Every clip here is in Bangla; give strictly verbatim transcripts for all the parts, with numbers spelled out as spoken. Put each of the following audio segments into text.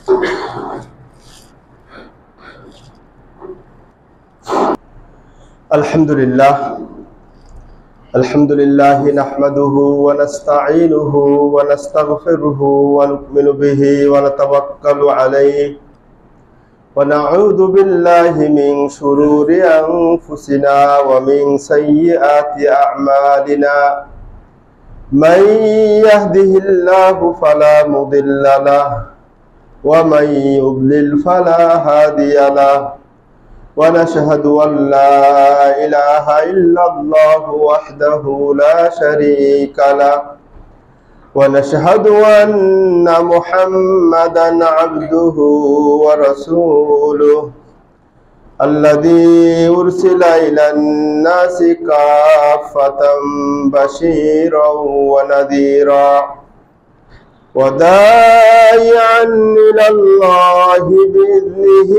আলহামদুলিল্লাহ আলহামদুলিল্লাহ নাহমাদুহু ওয়া নাস্তাঈনুহু ওয়া নাস্তাগফিরুহু ওয়া নু'মিনু বিহি ওয়া নাতাওয়াক্কালু আলাইহি ওয়া না'উযু বিল্লাহি মিন শুরুরি আনফুসিনা ওয়া মিন সাইয়্যাতি আ'মালিনা মান ইয়াহদিহিল্লাহু ফালা মুদিল্লা লাহু ওয়া মান ইউদ্লিল ফালা হাদিয়া লাহু ونشهد أن لا إله إلا الله وحده لا شريك له ونشهد أن محمدا عبده ورسوله الذي أرسل إلى الناس كافة بشيرا ونذيرا وداعيا إلى الله بإذنه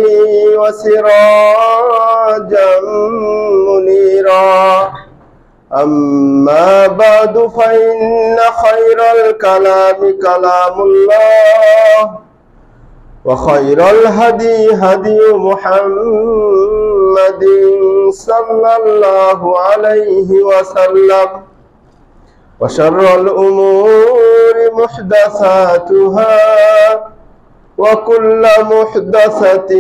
وسراجا منيرا أما بعد فإن خير الكلام كلام الله وخير الهدي هدي محمد صلى الله عليه وسلم وشر الأمور محدثاتها وكل محدثة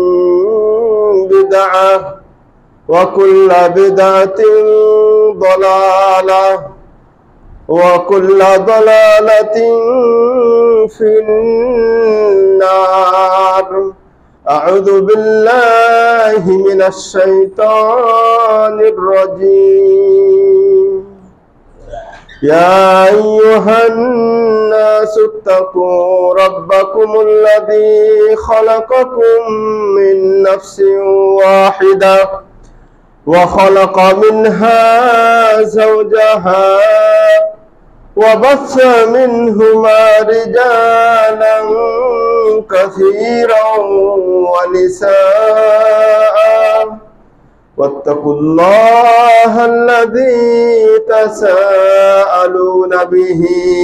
بدعة وكل بدعة ضلالة وكل ضلالة في النار أعوذ بالله من الشيطان الرجيم يا أيها الناس اتقوا ربكم الذي خلقكم من نفس واحدة وخلق منها زوجها وبث منهما رجالا كثيرا ونساء واتقوا الله الذي تساءلون به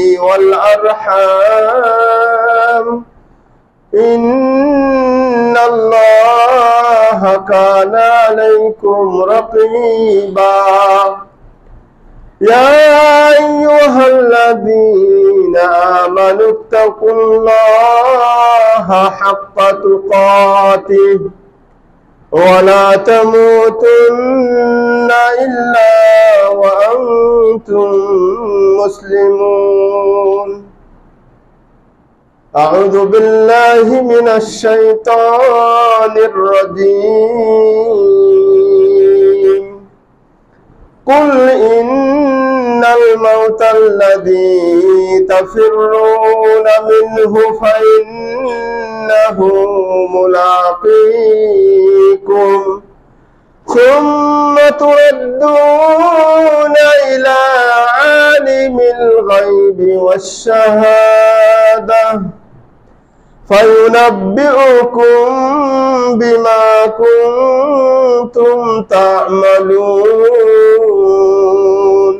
والأرحام إن الله كان عليكم رقيبا يا أيها الذين آمنوا اتقوا الله حق تقاته ولا تموتن إلا وأنتم مسلمون أعوذ بالله من الشيطان الرجيم قل إن الموت الذي تفرون منه فإنه ملاقيكم ثم تردون إلى عالم الغيب والشهادة فينبئكم بما كنتم تعملون.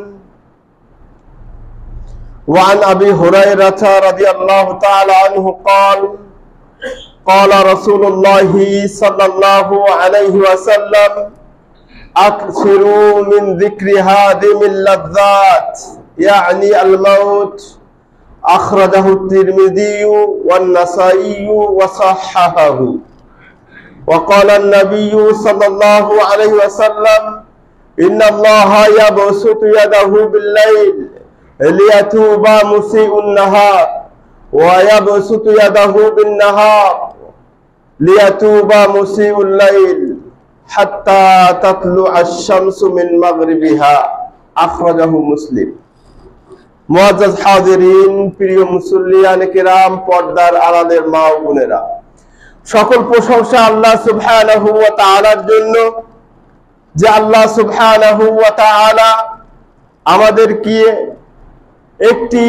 وعن أبي هريرة رضي الله تعالى عنه قال قال رسول الله صلى الله عليه وسلم أكثروا من ذكر هذه اللذات يعني الموت أخرجه الترمذي والنسائي وصححه. وقال النبي صلى الله عليه وسلم إن الله يبسط يده بالليل ليتوب مسيء النهار ويبسط يده بالنهار ليتوب مسيء الليل حتى تطلع الشمس من مغربها أخرجه مسلم. মুআজ্জাজ হাজিরিন, প্রিয় মুসল্লিয়ানে কিরাম, পর্দার আড়ালের মা ও বোনেরা, সকল প্রশংসা আল্লাহ সুবহানাহু ওয়া তাআলার জন্য, যে আল্লাহ সুবহানাহু ওয়া তাআলা আমাদেরকে একটি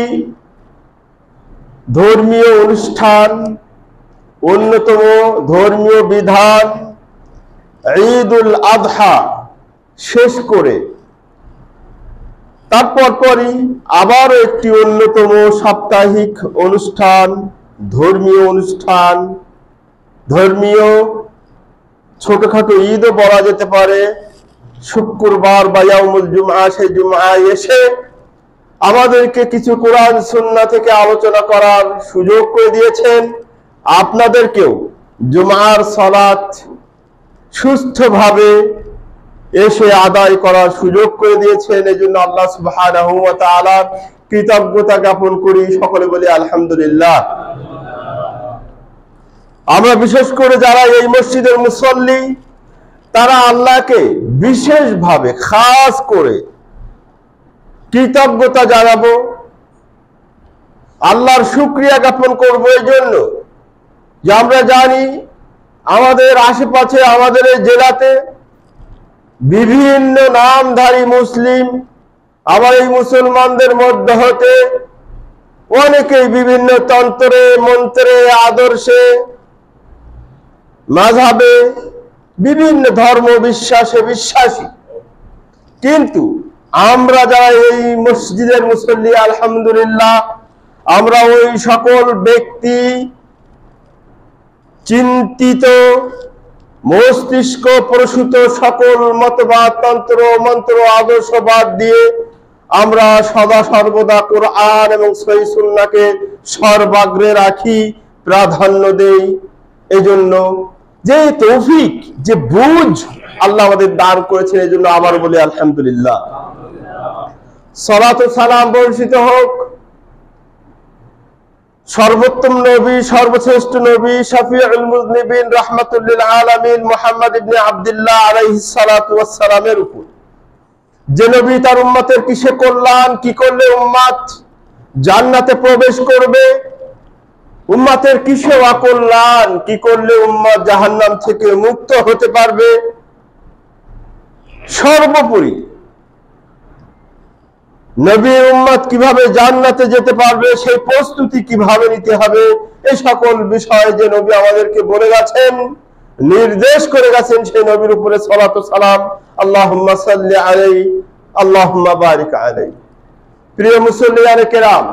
ধর্মীয় অনুষ্ঠান, অন্যতম ধর্মীয় বিধান ঈদুল আযহা শেষ করে তারপর পরই আবারও একটি অন্যতম সাপ্তাহিক অনুষ্ঠান ধর্মীয় অনুষ্ঠান, ধর্মীয় ছোটখাটো ঈদও বলা যেতে পারে, শুক্রবার বা ইয়াউমুল জুমআ, সেই জুমআয় এসে আমাদেরকে কিছু কোরআন সুন্নাহ থেকে আলোচনা করার সুযোগ করে দিয়েছেন। আপনাদেরকেও জুমআর সালাত সুস্থভাবে এসে আদায় করার সুযোগ করে দিয়েছেন। এজন্য আল্লাহ সুবহানাহু ওয়া তাআলার কৃতজ্ঞতা জ্ঞাপন করি। সকলে বলি আলহামদুলিল্লাহ। আমরা বিশেষ করে যারা এই মসজিদের মুসল্লি, তারা আল্লাহকে বিশেষভাবে খাস করে কৃতজ্ঞতা জানাবো, আল্লাহর শুকরিয়া জ্ঞাপন করবো এই জন্য যে আমরা জানি আমাদের আশেপাশে, আমাদের এই জেলাতে বিভিন্ন নামধারী মুসলিম, আবার এই মুসলমানদের মধ্যে হতে অনেকেই বিভিন্ন তন্ত্রে, মন্ত্রে, আদর্শে, মাযহাবে, বিভিন্ন ধর্ম বিশ্বাসে বিশ্বাসী। কিন্তু আমরা যারা এই মসজিদের মুসল্লি, আলহামদুলিল্লাহ, আমরা ওই সকল ব্যক্তি চিন্তিত, মস্তিষ্ক প্রসূত সকল মতবাদ, তন্ত্র মন্ত্র, আদর্শবাদ দিয়ে আমরা সদা সর্বদা কোরআন এবং সহিহ সুন্নাহকে সর্বাগ্রে রাখি, প্রাধান্য দেই। এই জন্য যে তৌফিক, যে বুঝ আল্লাহ আমাদের দান করেছেন, এই জন্য আবার বলি আলহামদুলিল্লাহ। সালাত ও সালাম বর্ষিত হোক সর্বোত্তম নবী, সর্বশ্রেষ্ঠ নবী, শাফিউল মুযনিবিন, রাহমাতুল লিল আলামিন মুহাম্মদ ইবনে আব্দুল্লাহ আলাইহিস সালাতু ওয়াস সালামের উপর, যে নবী তার উম্মতের কিসে কল্যাণ, কি করলে উম্মত জান্নাতে প্রবেশ করবে, উম্মতের কিসে অকল্যাণ, কি করলে উম্মত জাহান্নাম থেকে মুক্ত হতে পারবে, সর্বোপরি নবীর উম্মত কিভাবে জান্নাতে যেতে পারবে, সেই প্রস্তুতি কিভাবে নিতে হবে, এই সকল বিষয় যে নবী আমাদেরকে বলে গেছেন, নির্দেশ করে গেছেন, সেই নবীর উপরে সালাত ও সালাম, আল্লাহুম্মা সাল্লি আলাইহি আল্লাহুম্মা বারিক আলাইহি। প্রিয় মুসল্লিয়ানে কেরাম,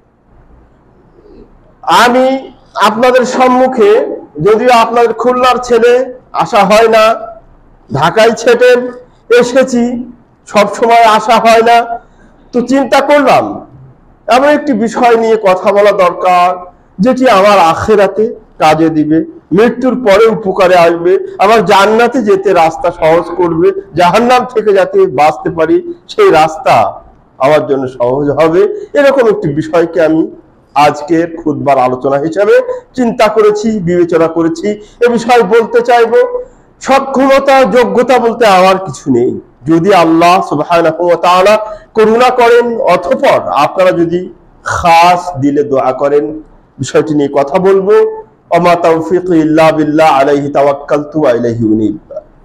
আমি আপনাদের সম্মুখে, যদিও আপনাদের খুলনার ছেলে, আসা হয় না, ঢাকায় ছেটেন, এসেছি, সব সময় আসা হয় না, তো চিন্তা করলাম এমন একটি বিষয় নিয়ে কথা বলা দরকার যেটি আমার আখিরাতে কাজে দিবে, মৃত্যুর পরে উপকারে আসবে, আবার জান্নাতে যেতে রাস্তা সহজ করবে, জাহান্নাম থেকে যাতে বাঁচতে পারি সেই রাস্তা আমার জন্য সহজ হবে। এরকম একটি বিষয়কে আমি আজকের খুতবার আলোচনা হিসেবে চিন্তা করেছি, বিবেচনা করেছি। এ বিষয় বলতে চাইবো, সক্ষমতা, যোগ্যতা বলতে আমার কিছু নেই। যদি আল্লাহ সুবহানাহু ওয়া তাআলা করুণা করেন, অতঃপর আপনারা যদি খাস দিলে দোয়া করেন, বিষয়টি নিয়ে কথা বলবো। ওমা তাওফীকি ইল্লা বিল্লাহ আলাইহি তাওয়াক্কালতু ওয়া ইলাইহি উনীব।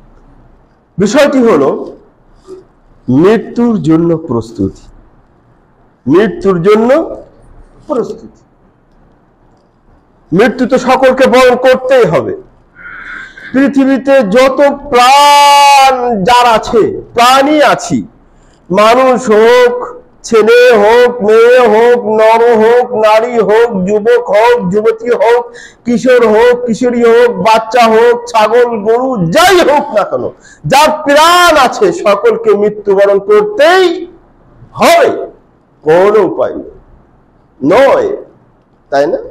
বিষয়টি হলো মৃত্যুর জন্য প্রস্তুতি। মৃত্যুর জন্য প্রস্তুতি। মৃত্যু তো সকলকে বরণ করতেই হবে। পৃথিবীতে যত প্রাণ যার আছে, প্রাণী আছি, মানুষ হোক, ছেলে হোক, মেয়ে হোক, নর হোক, নারী হোক, যুবক হোক, যুবতী হোক, কিশোর হোক, কিশোরী হোক, বাচ্চা হোক, ছাগল, গরু, যাই হোক না কেন, যার প্রাণ আছে সকলকে মৃত্যুবরণ করতেই হবে, কোনো উপায় নেই, নয়, তাই না?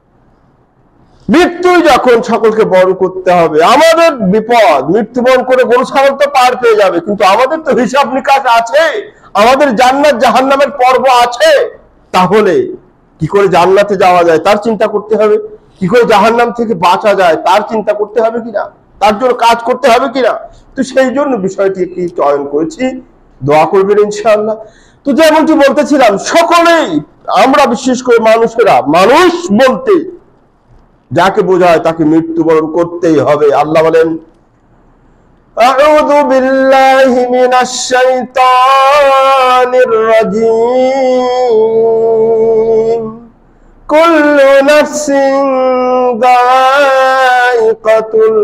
মৃত্যু যখন সকলকে বরণ করতে হবে, আমাদের বিপদ, মৃত্যুবরণ করে গরু ছাগল তো পার পেয়ে যাবে, কিন্তু আমাদের তো হিসাব নিকাশ আছে, আমাদের জান্নাত জাহান্নামের পর্ব আছে। তাহলে কি করে জান্নাতে যাওয়া যায় তার চিন্তা করতে হবে, কি করে জাহান্নাম থেকে বাঁচা যায় তার চিন্তা করতে হবে কিনা, তার জন্য কাজ করতে হবে কিনা। তো সেই জন্য বিষয়টি একটি চয়ন করেছি, দোয়া করবেন ইনশাআল্লাহ। তো যেমনটি বলতেছিলাম, সকলেই আমরা, বিশেষ করে মানুষেরা, মানুষ বলতে যাকে বোঝায় তাকে মৃত্যুবরণ করতেই হবে। আল্লাহ বলেন, আউযু বিল্লাহি মিনাশ শাইতানির রাজীম, কুল্লু নাফসিন যায়িকাতুল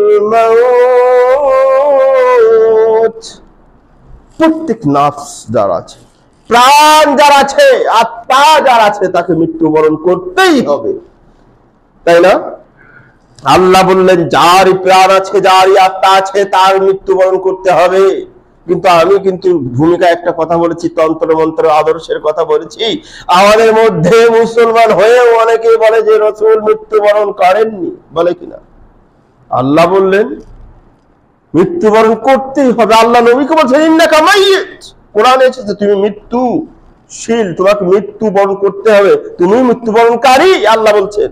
মাউত। প্রত্যেক নাফস যার আছে, প্রাণ যার আছে, আত্মা যার আছে, তাকে মৃত্যুবরণ করতেই হবে। তাই না? আল্লাহ বললেন যার প্রাণ আছে, যার আত্মা আছে, তার মৃত্যুবরণ করতে হবে। কিন্তু আমি কিন্তু ভূমিকা একটা কথা বলেছি, তন্ত্র মন্ত্র আদর্শের কথা বলেছি। আমাদের মধ্যে মুসলমান হয়েও অনেকে বলে যে রাসূল মৃত্যুবরণ করেননি, বলে কিনা? আল্লাহ বললেন মৃত্যুবরণ করতেই হবে। আল্লাহ নবীকে বলছেন ইন্নাকা মাইয়িত, কোরআনে এসেছে তুমি মৃত্যুশীল, তোমাকে মৃত্যুবরণ করতে হবে, তুমি মৃত্যুবরণকারী। আল্লাহ বলছেন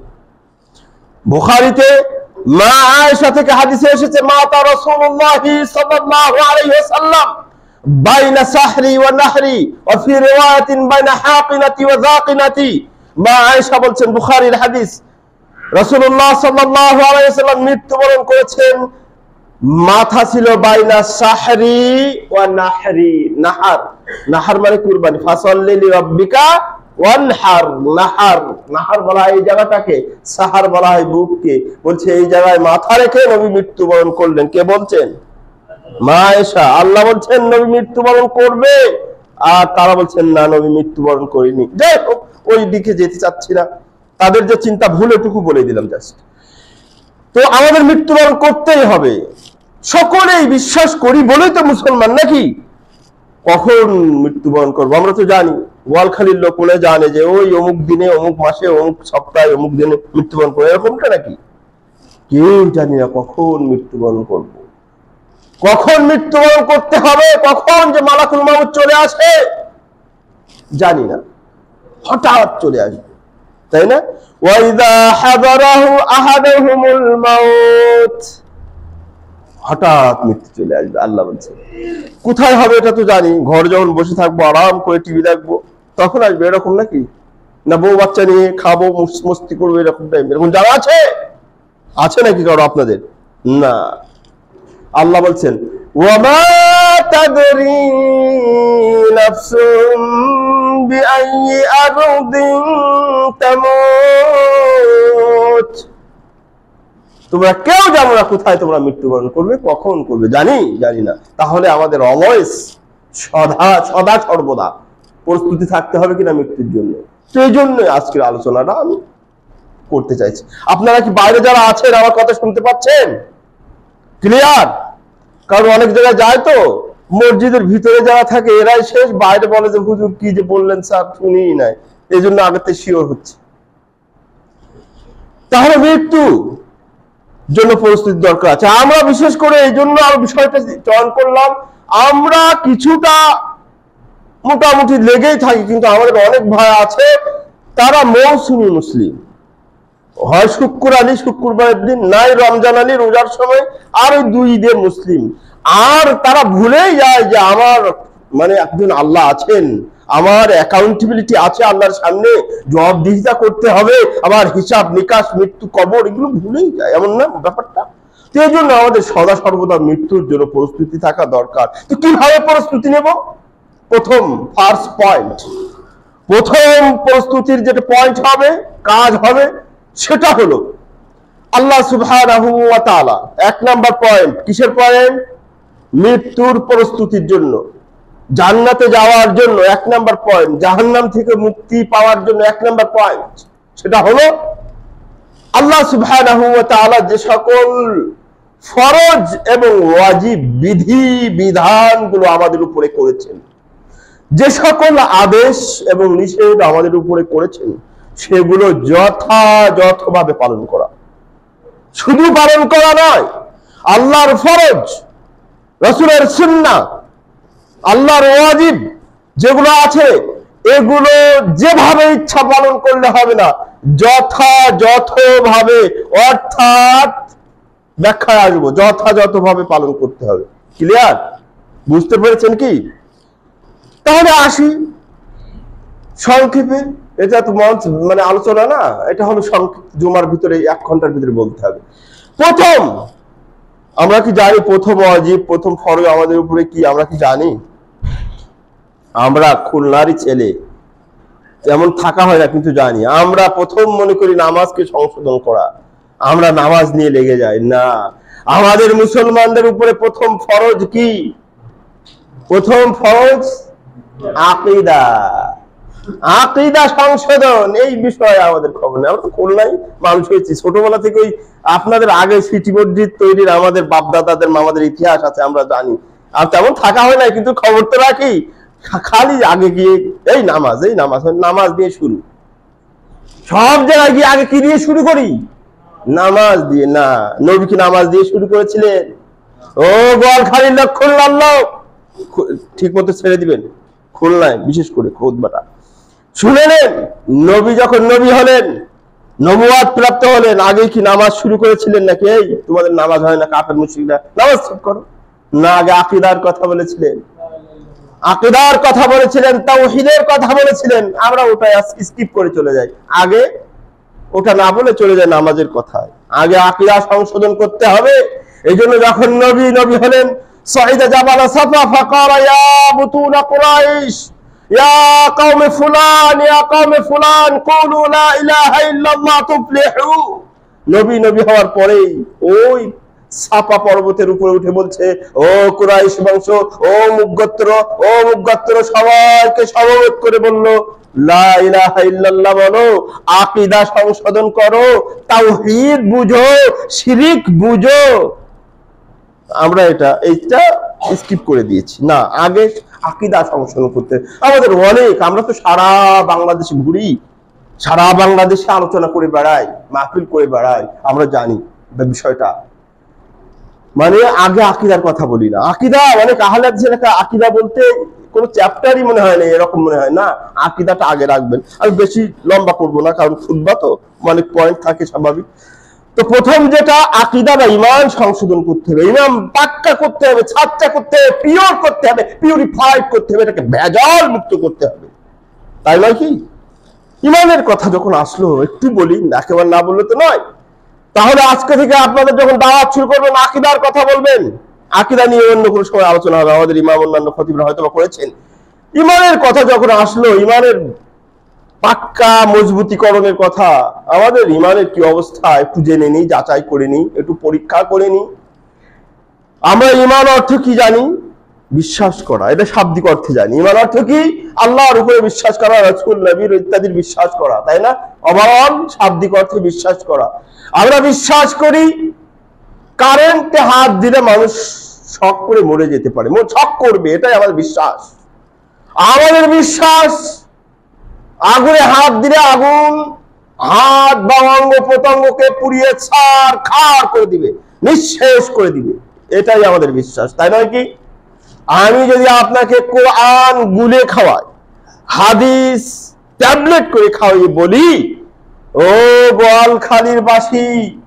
বুখারীতে মা আয়েশা থেকে হাদিসে এসেছে মাতা রাসূলুল্লাহ সাল্লাল্লাহু আলাইহি ওয়াসাল্লাম বাইনা সাহরি ওয়া নাহরি ওয়া ফি রিওয়ায়াতিন বাইনা হাকিনাতি ওয়া যাকিনাতি। মা আয়েশা বলছেন, বুখারীর হাদিস, রাসূলুল্লাহ সাল্লাল্লাহু আলাইহি ওয়াসাল্লাম মৃত্যুবরণ করেছেন, মাথা ছিল বাইনা সাহরি ওয়া নাহরি। নাহার, নাহার মানে কুরবানি। ফাসাল্লি লিরাব্বিকা ওয়ানহার, নাহার, নাহার বলা হয় এই জায়গাটাকে, সাহার বলা হয় বুককে। বলছে এই জায়গায় মাথা রেখে নবী মৃত্যুবরণ করলেন। কে বলছেন? মা আয়েশা। আল্লাহ বলছেন নবী মৃত্যুবরণ করবে, আর তারা বলছেন না নবী মৃত্যুবরণ করেনি। যাই হোক, ওই দিকে যেতে চাচ্ছি না, তাদের যে চিন্তা ভুল এটুকু বলে দিলাম জাস্ট। তো আমাদের মৃত্যুবরণ করতেই হবে, সকলেই বিশ্বাস করি বলেই তো মুসলমান নাকি? কখন মৃত্যুবরণ করবো আমরা তো জানি, ওয়ালখালীর লোক বলে জানে যে ওই অমুক দিনে, অমুক মাসে, অমুক সপ্তাহে, অমুক দিনে মৃত্যুবরণ করবো, এরকমটা নাকি? কেউ জানি না কখন মৃত্যুবরণ করব, কখন মৃত্যুবরণ করতে হবে, কখন যে মালাকুল মাউত চলে আসে জানি না, হঠাৎ চলে আসবে, তাই না? ওয়াইদা হাদারাহু আহাদাহুমুল মাউত, হঠাৎ মৃত্যু চলে আসবে। আল্লাহ বলছে কোথায় হবে এটা তো জানি, ঘর যখন বসে থাকবো আরাম করে টিভি দেখবো তখন আসবে, এরকম নাকি? না বউ বাচ্চা নিয়ে খাবো মস্তি করবো এরকম টাইম, এরকম জানা আছে? আছে নাকি কারো আপনাদের? না। আল্লাহ বলছেন ওয়ামা তাদরি নাফসুম বিআইয়ি আরদিন তামুত, তোমরা কেউ জানো না কোথায় তোমরা মৃত্যুবরণ করবে, কখন করবে, জানি জানি না। তাহলে আমাদের অলওয়েজ, সদা সদা সর্বদা প্রস্তুতি থাকতে হবে কিনা মৃত্যুর জন্য। সেই জন্য আজকের আলোচনাটা আমি করতে চাইছি। আপনারা কি বাইরে যারা আছেন আমার কথা শুনতে পাচ্ছেন? ক্লিয়ার? কারণ অনেক জায়গায় যায় তো, মসজিদের ভিতরে যারা থাকে এরাই শেষ, বাইরে বলে যে হুজুর কি যে বললেন স্যার শুনিই নাই, এই জন্য আগেতে শিওর হচ্ছে। তাহলে মৃত্যু জন্য প্রস্তুতি দরকার আছে। আমরা বিশেষ করে এই জন্য আর বিষয়টা চয়ন করলাম, আমরা কিছুটা মোটামুটি লেগেই থাকি, কিন্তু আমাদের অনেক ভাই আছে তারা মৌসুমী মুসলিম, হয় শুক্র আলী শুক্রবারের দিন, নাই রমজান আলী রোজার সময়, আর ওই দুই ঈদের মুসলিম। আর তারা ভুলেই যায় যে আমার মানে একজন আল্লাহ আছেন, আমার অ্যাকাউন্টেবিলিটি আছে আল্লাহর সামনে, জবাবদিহিতা করতে হবে, আমার হিসাব নিকাশ, মৃত্যু, কবর, এগুলো ভুলেই যায়, এমন না ব্যাপারটা? তো এই জন্য আমাদের সদা সর্বদা মৃত্যুর জন্য প্রস্তুতি থাকা দরকার। তো কিভাবে প্রস্তুতি নেব? প্রথম ফার্স্ট পয়েন্ট, প্রথম প্রস্তুতির যেটা পয়েন্ট হবে, কাজ হবে, সেটা হলো আল্লাহ সুবহানাহু ওয়া তাআলা। এক নাম্বার পয়েন্ট, কিসের পয়েন্ট? মৃত্যুর প্রস্তুতির জন্য, জান্নাতে যাওয়ার জন্য এক নাম্বার পয়েন্ট, জাহান্নাম থেকে মুক্তি পাওয়ার জন্য এক নাম্বার পয়েন্ট, সেটা হলো আল্লাহ সুবহানাহু ওয়া তাআলা যে সকল ফরজ এবং ওয়াজিব বিধি বিধানগুলো আমাদের উপরে করেছেন, যে সকল আদেশ এবং নিষেধ আমাদের উপরে করেছেন, সেগুলো যথাযথভাবে পালন করা। শুধু পালন করা নয়, আল্লাহর ফরজ, রাসূলের সুন্নাহ, আল্লাহর ওয়াজিব যেগুলো আছে এগুলো যেভাবে ইচ্ছা পালন করলে হবে না, যথাযথভাবে, অর্থাৎ ব্যাখ্যায় আসবো, যথাযথভাবে পালন করতে হবে। ক্লিয়ার? বুঝতে পেরেছেন কি? তাহলে আসি সংক্ষেপে, এটা তো মানে আলোচনা না, এটা হলো সংক্ষিপ্ত, জুমার ভিতরে এক ঘন্টার ভিতরে বলতে হবে। প্রথম আমরা কি জানি প্রথম ওয়াজিব, প্রথম ফরজ আমাদের উপরে কি আমরা কি জানি? আমরা খুলনারই ছেলে, তেমন থাকা হয় না, কিন্তু জানি আমরা প্রথম মনে করি নামাজকে সংশোধন করা, আমরা নামাজ নিয়ে লেগে যাই না। আমাদের মুসলমানদের উপরে প্রথম ফরজ কি? প্রথম ফরজ আকীদা। আকীদা সংশোধন এই বিষয়ে আমাদের খবর নেই। আমরা তো খুলনায় মানুষ হয়েছি, ছোটবেলা থেকে ওই আপনাদের আগে সিটি মসজিদ তৈরির আমাদের বাপদাদাদের মামাদের ইতিহাস আছে, আমরা জানি। আর তেমন থাকা হয় না, কিন্তু খবর তো রাখি। খালি আগে গিয়ে এই নামাজ, এই নামাজ নামাজ দিয়ে শুরু, সব জায়গায় গিয়ে আগে কি দিয়ে শুরু করি? নামাজ দিয়ে। না, নবী কি নামাজ দিয়ে শুরু করেছিলেন? ও গোয়ালখালীর লোক, খুলনার লোক, ঠিক মতো ছেড়ে দিবেন। খুলনায় বিশেষ করে খুতবাটা শুনে নেন, নবী যখন নবী হলেন, নবুয়াত প্রাপ্ত হলেন, আগে কি নামাজ শুরু করেছিলেন নাকি এই তোমাদের নামাজ হয় না, কাফের মুশরিকরা নামাজ ঠিক করো? না, আগে আকীদার কথা বলেছিলেন, আকীদার কথা বলেছিলেন, তাওহীদের কথা বলেছিলেন। আমরা ওটা স্কিপ করে চলে যাই, আগে ওটা না বলে চলে যায় নামাজের কথায়। আগে আকীদা সংশোধন করতে হবে। এই জন্য যখন নবী নবী হলেন, সাইদা জাবাল সাফা ফাকারা ইয়া বুতুন কুরাইশ ইয়া কওমে ফুলান ইয়া কওমে ফুলান কুলু লা ইলাহা ইল্লাল্লাহ তুফলিহু। নবী নবী হওয়ার পরেই ওই সাফা পর্বতের উপরে উঠে বলছে, ও কুরাইশ বংশ, ও মুগগোত্র, ও মুগগোত্র, সবাইকে সমবেত করে বলল, লা ইলাহা ইল্লাল্লাহ বলো, আকীদা সংশোধন করো, তাওহীদ বুঝো, শিরক বুঝো। আমরা এটা এইটা স্কিপ করে দিয়েছি। না, আগে আকীদা সংশোধন করতে আমাদের অনেক, আমরা তো সারা বাংলাদেশে ঘুরি, সারা বাংলাদেশে আলোচনা করে বেড়াই, মাহফিল করে বেড়াই, আমরা জানি বিষয়টা। মানে আগে আকীদার কথা বলি না। আকীদা অনেক আহলে হাদিসের লেখা, আকীদা বলতে কোন চ্যাপ্টারই মনে হয় না, এরকম মনে হয় না। আকীদাটা আগে রাখবেন। আমি বেশি লম্বা করবো না, কারণ খুতবা তো অনেক পয়েন্ট থাকে স্বাভাবিক। তো প্রথম যেটা, আকীদা বা ঈমান সংশোধন করতে হবে, ঈমান পাক্কা করতে হবে, ছাচ্চা করতে হবে, পিওর করতে হবে, পিউরিফাইড করতে হবে, এটাকে ভেজাল মুক্ত করতে হবে, তাই নয় কি? ঈমানের কথা যখন আসলো একটু বলি, একেবারে না বললে তো নয়। তাহলে আজকে থেকে আপনাদের যখন দাওয়াত শুরু করবেন, আকীদার কথা বলবেন। আকীদা নিয়ে অন্য কোনো সময় আলোচনা হবে, আমাদের ইমাম অন্যান্য খতিবরা হয়তো করেছেন। ঈমানের কথা যখন আসলো, ঈমানের পাক্কা মজবুতিকরণের কথা, আমাদের ঈমানের কি অবস্থা একটু জেনে নিই, যাচাই করে নিই, একটু পরীক্ষা করে নিই। আমরা ঈমান অর্থ কি জানি? বিশ্বাস করা, এটা শাব্দিক অর্থে জানি। ঈমান অর্থ কি? আল্লাহর উপরে বিশ্বাস করা, রাসূল নবীর ইত্যাদির বিশ্বাস করা, তাই না? ওভারঅল শাব্দিক অর্থে বিশ্বাস করা। আমরা বিশ্বাস করি কারেন্টে হাত দিলে মানুষ শক করে মরে যেতে পারে, শক করবে, এটাই আমাদের বিশ্বাস। আমাদের বিশ্বাস আগুনে হাত দিলে আগুন হাত বা অঙ্গ প্রত্যঙ্গকে পুড়িয়ে ছাড় খাড় করে দিবে, নিঃশেষ করে দিবে, এটাই আমাদের বিশ্বাস, তাই নয় কি? আমি যদি আপনাকে কোরআন গুলে খাওয়াই, হাদিস ট্যাবলেট করে খাওয়াই, বলি ও গোয়ালখালীর বাসী,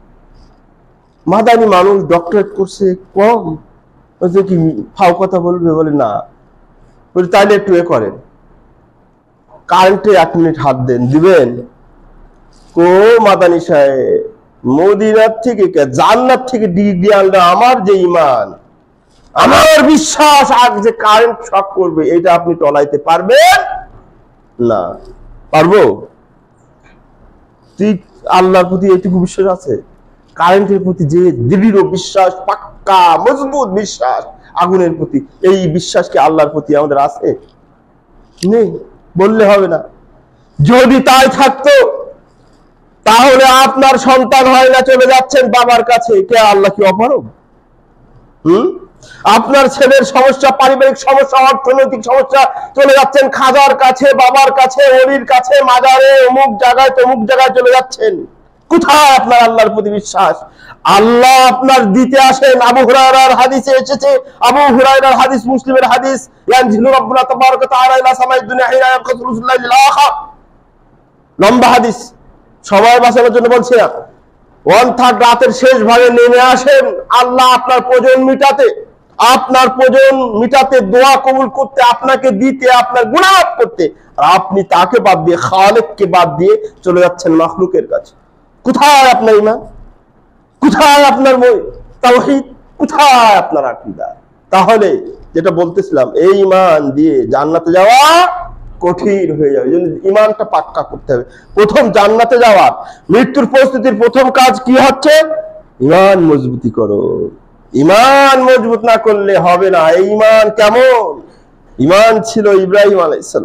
মাদানী মানুষ ডক্টরেট করছে কম, কি ফাও কথা বলবে? বলে না। বলি তাইলে একটু এ করেন, কারেন্টে এক মিনিট হাত দেন, দিবেন? কো মাদানী সাহেব, মদিনার থেকে জান্নাত থেকে ডিগ্রি আনলে আমার যে ঈমান, আমার বিশ্বাস, আগ যে কারেন্ট শক করবে, এটা আপনি টলাইতে পারবেন না। পারবো? তুই আল্লাহর প্রতি এইটুকু বিশ্বাস আছে? কারেন্টের প্রতি যে দৃঢ় বিশ্বাস, পাক্কা মজবুত বিশ্বাস, আগুনের প্রতি, এই বিশ্বাস কি আল্লাহর প্রতি আমাদের আছে? নেই, বললে হবে না। যদি তাই থাকতো তাহলে আপনার সন্তান হয় না, চলে যাচ্ছেন বাবার কাছে, কে আল্লাহ কি অপারগ? হুম আপনার ছেলের সমস্যা, পারিবারিক সমস্যা, অর্থনৈতিক সমস্যা, চলে যাচ্ছেন খাজার কাছে, বাবার কাছে, ওলির কাছে, মাজারে, অমুক জায়গায় তমুক জায়গায় চলে যাচ্ছেন। কোথায় আপনার আল্লাহর প্রতি বিশ্বাস? আল্লাহ আপনার দিতে আসেন। আবু হুরায়রার হাদিসে এসেছে, আবু হুরায়রার হাদিস, মুসলিমের হাদিস, ইয়ানজিলু রাব্বুনা তাবারাকা তাআলা ইলা সামাইদ দুনিয়া হিনা ইয়াবকাতু রাসূলুল্লাহ লিল আখির, লম্বা হাদিস, সময় বাঁচানোর জন্য বলছি না। ওয়ান থার্ড রাতের শেষ ভাগে নেমে আসেন আল্লাহ আপনার প্রয়োজন মিটাতে, আপনার প্রয়োজন মিটাতে, দোয়া কবুল করতে, আপনাকে দিতে, আপনার গুনাহ মাফ করতে। আর আপনি তাকে বাদ দিয়ে, খালেককে বাদ দিয়ে চলে যাচ্ছেন মাখলুকের কাছে। কোথায় আপনার ঈমান? কোথায় আপনার তাওহীদ? কোথায় আপনার আকীদা? তাহলে যেটা বলতেছিলাম, এই ঈমান দিয়ে জান্নাতে যাওয়া কঠিন হয়ে যাবে। ঈমানটা পাক্কা করতে হবে। প্রথম জান্নাতে যাওয়ার মৃত্যুর পরিস্থিতির প্রথম কাজ কি হচ্ছে? ঈমান মজবুতি করো। ঈমান মজবুত না করলে হবে না। এই ঈমান কেমন? ঈমান ছিল ইব্রাহিম আলাইহিস সালাম,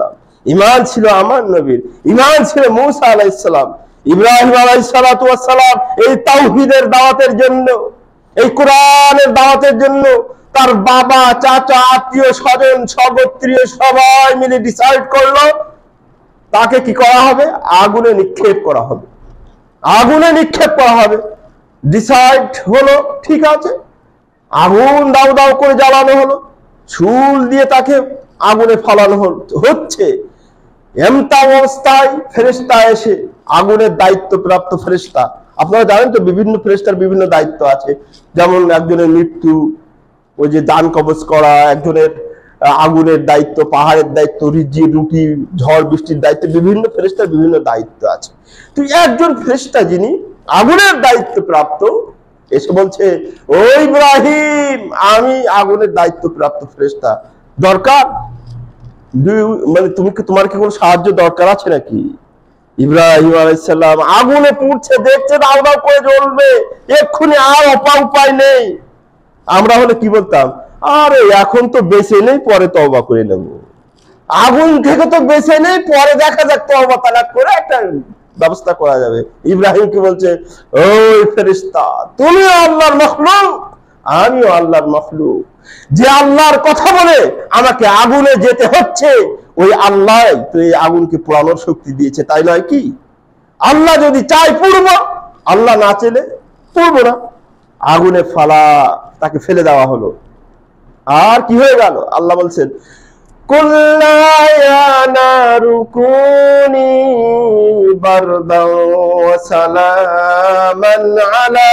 ইমান ছিল আমার নবীর, ইমান ছিল মূসা আলাইহিস সালাম, ইব্রাহিম আলাইহিস সালাতু ওয়াস সালাম। এই তাওহীদের দাওয়াতের জন্য, এই কোরআনের দাওয়াতের জন্য তার বাবা, চাচা, আত্মীয় স্বজন, সগোত্রীয় সবাই মিলে ডিসাইড করলো তাকে কি করা হবে, আগুনে নিক্ষেপ করা হবে, আগুনে নিক্ষেপ করা হবে। ডিসাইড হলো, ঠিক আছে, আগুন দাও দাও করে জ্বালানো হলো, চুল দিয়ে তাকে আগুনে ফালানো হচ্ছে। এমতা অবস্থায় ফেরেশতা এসে, আগুনের দায়িত্বপ্রাপ্ত ফেরেশতা, আপনারা জানেন তো বিভিন্ন ফেরেশতার বিভিন্ন দায়িত্ব আছে, যেমন একজনের মৃত্যু, ওই যে দান কবজ করা, একজনের আগুনের দায়িত্ব, পাহাড়ের দায়িত্ব, রিজি রুটি, ঝড় বৃষ্টির দায়িত্ব, বিভিন্ন ফেরেশতার বিভিন্ন দায়িত্ব আছে। তো একজন ফেরেশতা যিনি আগুনের দায়িত্ব প্রাপ্ত এসে বলছে, ও ইব্রাহিম, আমি আগুনের দায়িত্ব প্রাপ্ত ফেরেশতা, দরকার মানে তুমি তোমার কি কোনো সাহায্য দরকার আছে নাকি? ইব্রাহিম আলাইহিস সালাম আগুনে পুড়ছে, দেখছে দাও দাও করে জ্বলবে, এক্ষুনি আর উপায় নেই। আমরা হলে কি বলতাম, আরে এখন তো বেঁচে নেই, পরে তওবা করে নেব, আগুন থেকে তো বেঁচে নেই, পরে দেখা যাক, তওবা তালাক করে একটা ব্যবস্থা করা যাবে। ইব্রাহিম কি বলছে, ওই ফেরেশতা, তুমি আল্লাহর মাখলুক, আমিও আল্লাহর মাখলুক, যে আল্লাহর কথা বলে আমাকে আগুনে যেতে হচ্ছে, ওই আল্লাহ তো এই আগুনকে পোড়ানোর শক্তি দিয়েছে, তাই নয় কি? আল্লাহ যদি চাই পুড়ব, আল্লাহ না চাইলে পুড়ব না। আগুনে ফালা, তাকে ফেলে দেওয়া হলো। আর কি হয়ে গেল? আল্লাহ বলছেন, কুল্লা ইয়া নারু কুনি বারদান ওয়া সালামান আলা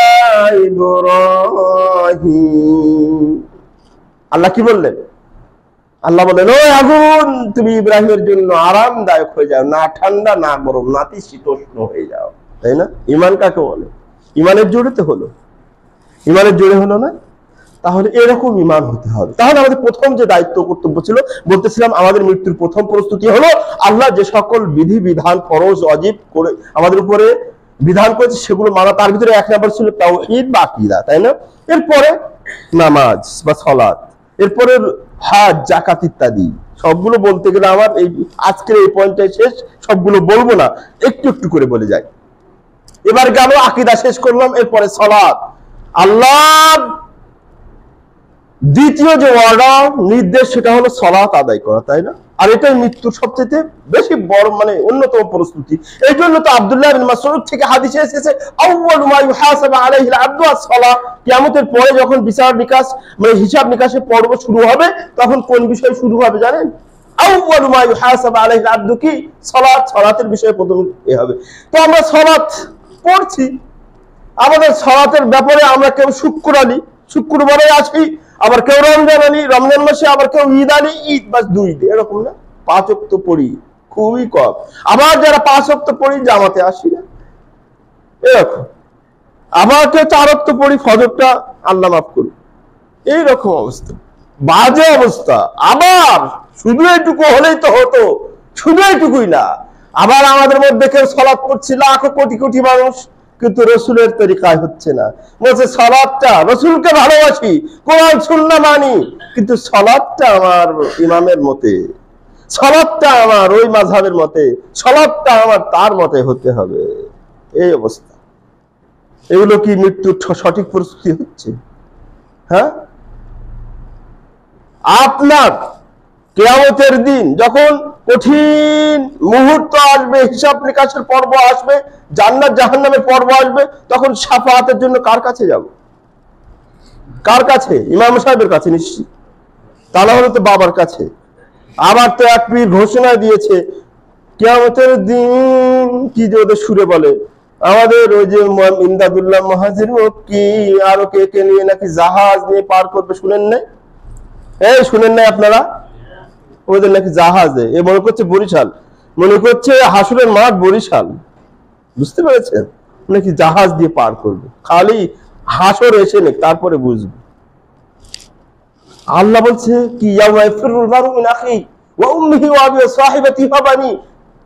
ইব্রাহিম। আল্লাহ কি বললেন? আল্লাহ বললেন, ও আগুন, তুমি ইব্রাহিমের জন্য আরামদায়ক হয়ে যাও, না ঠান্ডা না গরম, নাতিশীতোষ্ণ হয়ে যাও। তাই না? ইমান কাকে বলে? ইমানের জোরে তো হলো, ইমানের জোরে হলো না? তাহলে এরকম ইমান হতে হবে। তাহলে আমাদের প্রথম যে দায়িত্ব কর্তব্য ছিল, বলতেছিলাম আমাদের মৃত্যুর প্রথম প্রস্তুতি হলো আল্লাহ যে সকল বিধি বিধান, ফরজ ওয়াজিব করে আমাদের উপরে বিধান করেছে সেগুলো মানা। তার ভিতরে এক নম্বর ছিল তাওহীদ বা আকীদা, তাই না? এরপরে নামাজ বা সালাত, এরপরে হজ, যাকাত ইত্যাদি। সবগুলো বলতে গেলে আমার এই আজকের এই পয়েন্টটাই শেষ, সবগুলো বলবো না, একটু একটু করে বলে যাই। এবার গেল আকীদা শেষ করলাম, এরপরে সালাত। আল্লাহ দ্বিতীয় যে অর্ডার, নির্দেশ, সেটা হলো সালাত আদায় করা, তাই না? আর এটাই মৃত্যুর সবচেয়ে বেশি বড় মানে অন্যতম প্রস্তুতি। এই জন্য তো আব্দুল্লাহ বিন মাসউদ থেকে হাদিসে এসেছে, আউয়ালু মা ইউহাসাবু আলাইহিল আবদু আস-সালাহ। কিয়ামতের পরে যখন বিচার নিকাশ মানে হিসাব নিকাশের পর্ব শুরু হবে, তখন কোন বিষয় শুরু হবে জানেন? আউয়ালু মা ইউহাসাবু আলাইহিল আবদু কি? সালাত। সালাতের বিষয়ে প্রথম এ হবে। তো আমরা সালাত পড়ছি, আমাদের সালাতের ব্যাপারে আমরা কেউ শুক্র আলী, শুক্রবারে আসি, আবার কেউ রমজান আলী, রমজান মাসে, আবার কেউ ঈদ আলী, ঈদ বাস দুই দিন, এরকম না। পাঁচ ওয়াক্ত পড়ি খুবই কম, আবার যারা পাঁচ ওয়াক্ত পড়ি জামাতে আসি না, এরকম। আবার কেউ চার ওয়াক্ত পড়ি, ফজরটা আল্লাহ মাফ করুন, এইরকম অবস্থা, বাজে অবস্থা। আবার শুধু এইটুকু হলেই তো হতো, শুধু এইটুকুই না, আবার আমাদের মধ্যে কেউ সালাত পড়ছি লাখো কোটি কোটি মানুষ, কিন্তু রসুলের তরিকায় হচ্ছে না। বলছে সালাতটা, রসুলকে ভালোবাসি, কোরআন সুন্নাহ মানি, কিন্তু সালাতটা আমার ইমামের মতে, সালাতটা আমার ওই মাযহাবের মতে, সালাতটা আমার তার মতে হতে হবে। এই অবস্থা। এগুলো কি মৃত্যুর সঠিক প্রস্তুতি হচ্ছে? হ্যাঁ, আপনার কিয়ামতের দিন যখন কঠিন মুহূর্ত আসবে, হিসাব নিকাশের পর্ব আসবে, জান্নাত জাহান্নামের পর্ব আসবে, তখন শাফাআতের জন্য কার কাছে যাব? কার কাছে? ইমাম সাহেবের কাছে নিশ্চিত, তা না হলে তো বাবার কাছে। আবার তো এক পীর ঘোষণা দিয়েছে কিয়ামতের দিন, কি যে ওদের সুরে বলে, আমাদের ওই যে ইমদাদুল্লাহ মুহাজির কি আরো কে কে নিয়ে নাকি জাহাজ নিয়ে পার করবে, শুনেন নাই? এই শুনেন নাই আপনারা? ওদের নাকি জাহাজে, এ মনে করছে বরিশাল, মনে করছে হাসুরের মাঠ বরিশাল, বুঝতে পেরেছেন? নাকি জাহাজ দিয়ে পার করবে, খালি হাসর এসে নেই, তারপরে বুঝবে। আল্লাহ বলছে কি, ইয়াউমা ইয়াফিরুল মারউ মিন আখিহি ওয়া উম্মিহি ওয়া আবিহি ওয়া সাহিবাতিহি ওয়া বানি,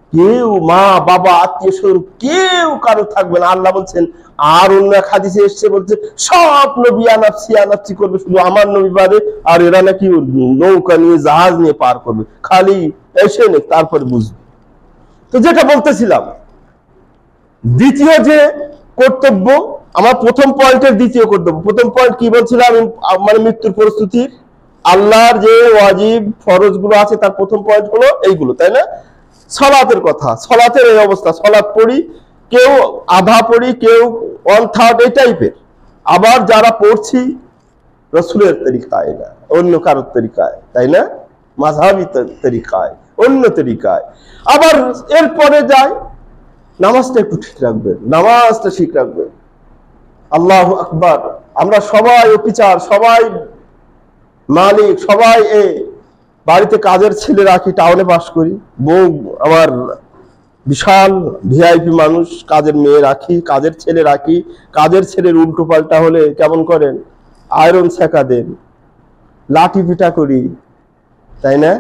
কেউ মা বাবা আত্মীয় স্বজন কেউ কারো থাকবে না। আল্লাহ বলছেন, আর অন্য এক হাদিসে এসছে বলছে সব নবী আনাফসি আনাফসি করবে, শুধু আমার নবী বাদে, আর এরা নাকি নৌকা নিয়ে জাহাজ নিয়ে পার করবে, খালি এসে নে তারপরে বুঝবে। তো যেটা বলতেছিলাম, দ্বিতীয় যে কর্তব্য, আমার প্রথম পয়েন্টের দ্বিতীয় কর্তব্য, প্রথম পয়েন্ট কি বলছিলাম, মানে মৃত্যুর প্রস্তুতির আল্লাহর যে ওয়াজিব ফরজ গুলো আছে তার প্রথম পয়েন্ট হলো এইগুলো, তাই না? সলাতের কথা, সলাতের এই অবস্থা, সলাত পড়ি, কেউ আধা পড়ি, কেউ ওয়ান থার্ড এই টাইপের, আবার যারা পড়ছি রসুলের তরিকায় না, অন্য কারোর তরিকায়, তাই না? মাযহাবী তরিকায়, অন্য তরিকায়। আবার এরপরে যায় নামাজটা একটু ঠিক রাখবেন, নামাজটা ঠিক রাখবেন। আল্লাহু আকবার। আমরা সবাই অফিসার, সবাই মালিক, সবাই এ বাড়িতে কাজের ছেলে রাখি, টাউনে বাস করি, বউ আমার বিশাল ভিআইপি মানুষ, কাজের মেয়ে রাখি, কাজের ছেলে রাখি। কাজের ছেলের উল্টো পাল্টা হলে কেমন করেন? আয়রন ছেঁকা দেন, লাঠি পিটা করি, তাই না?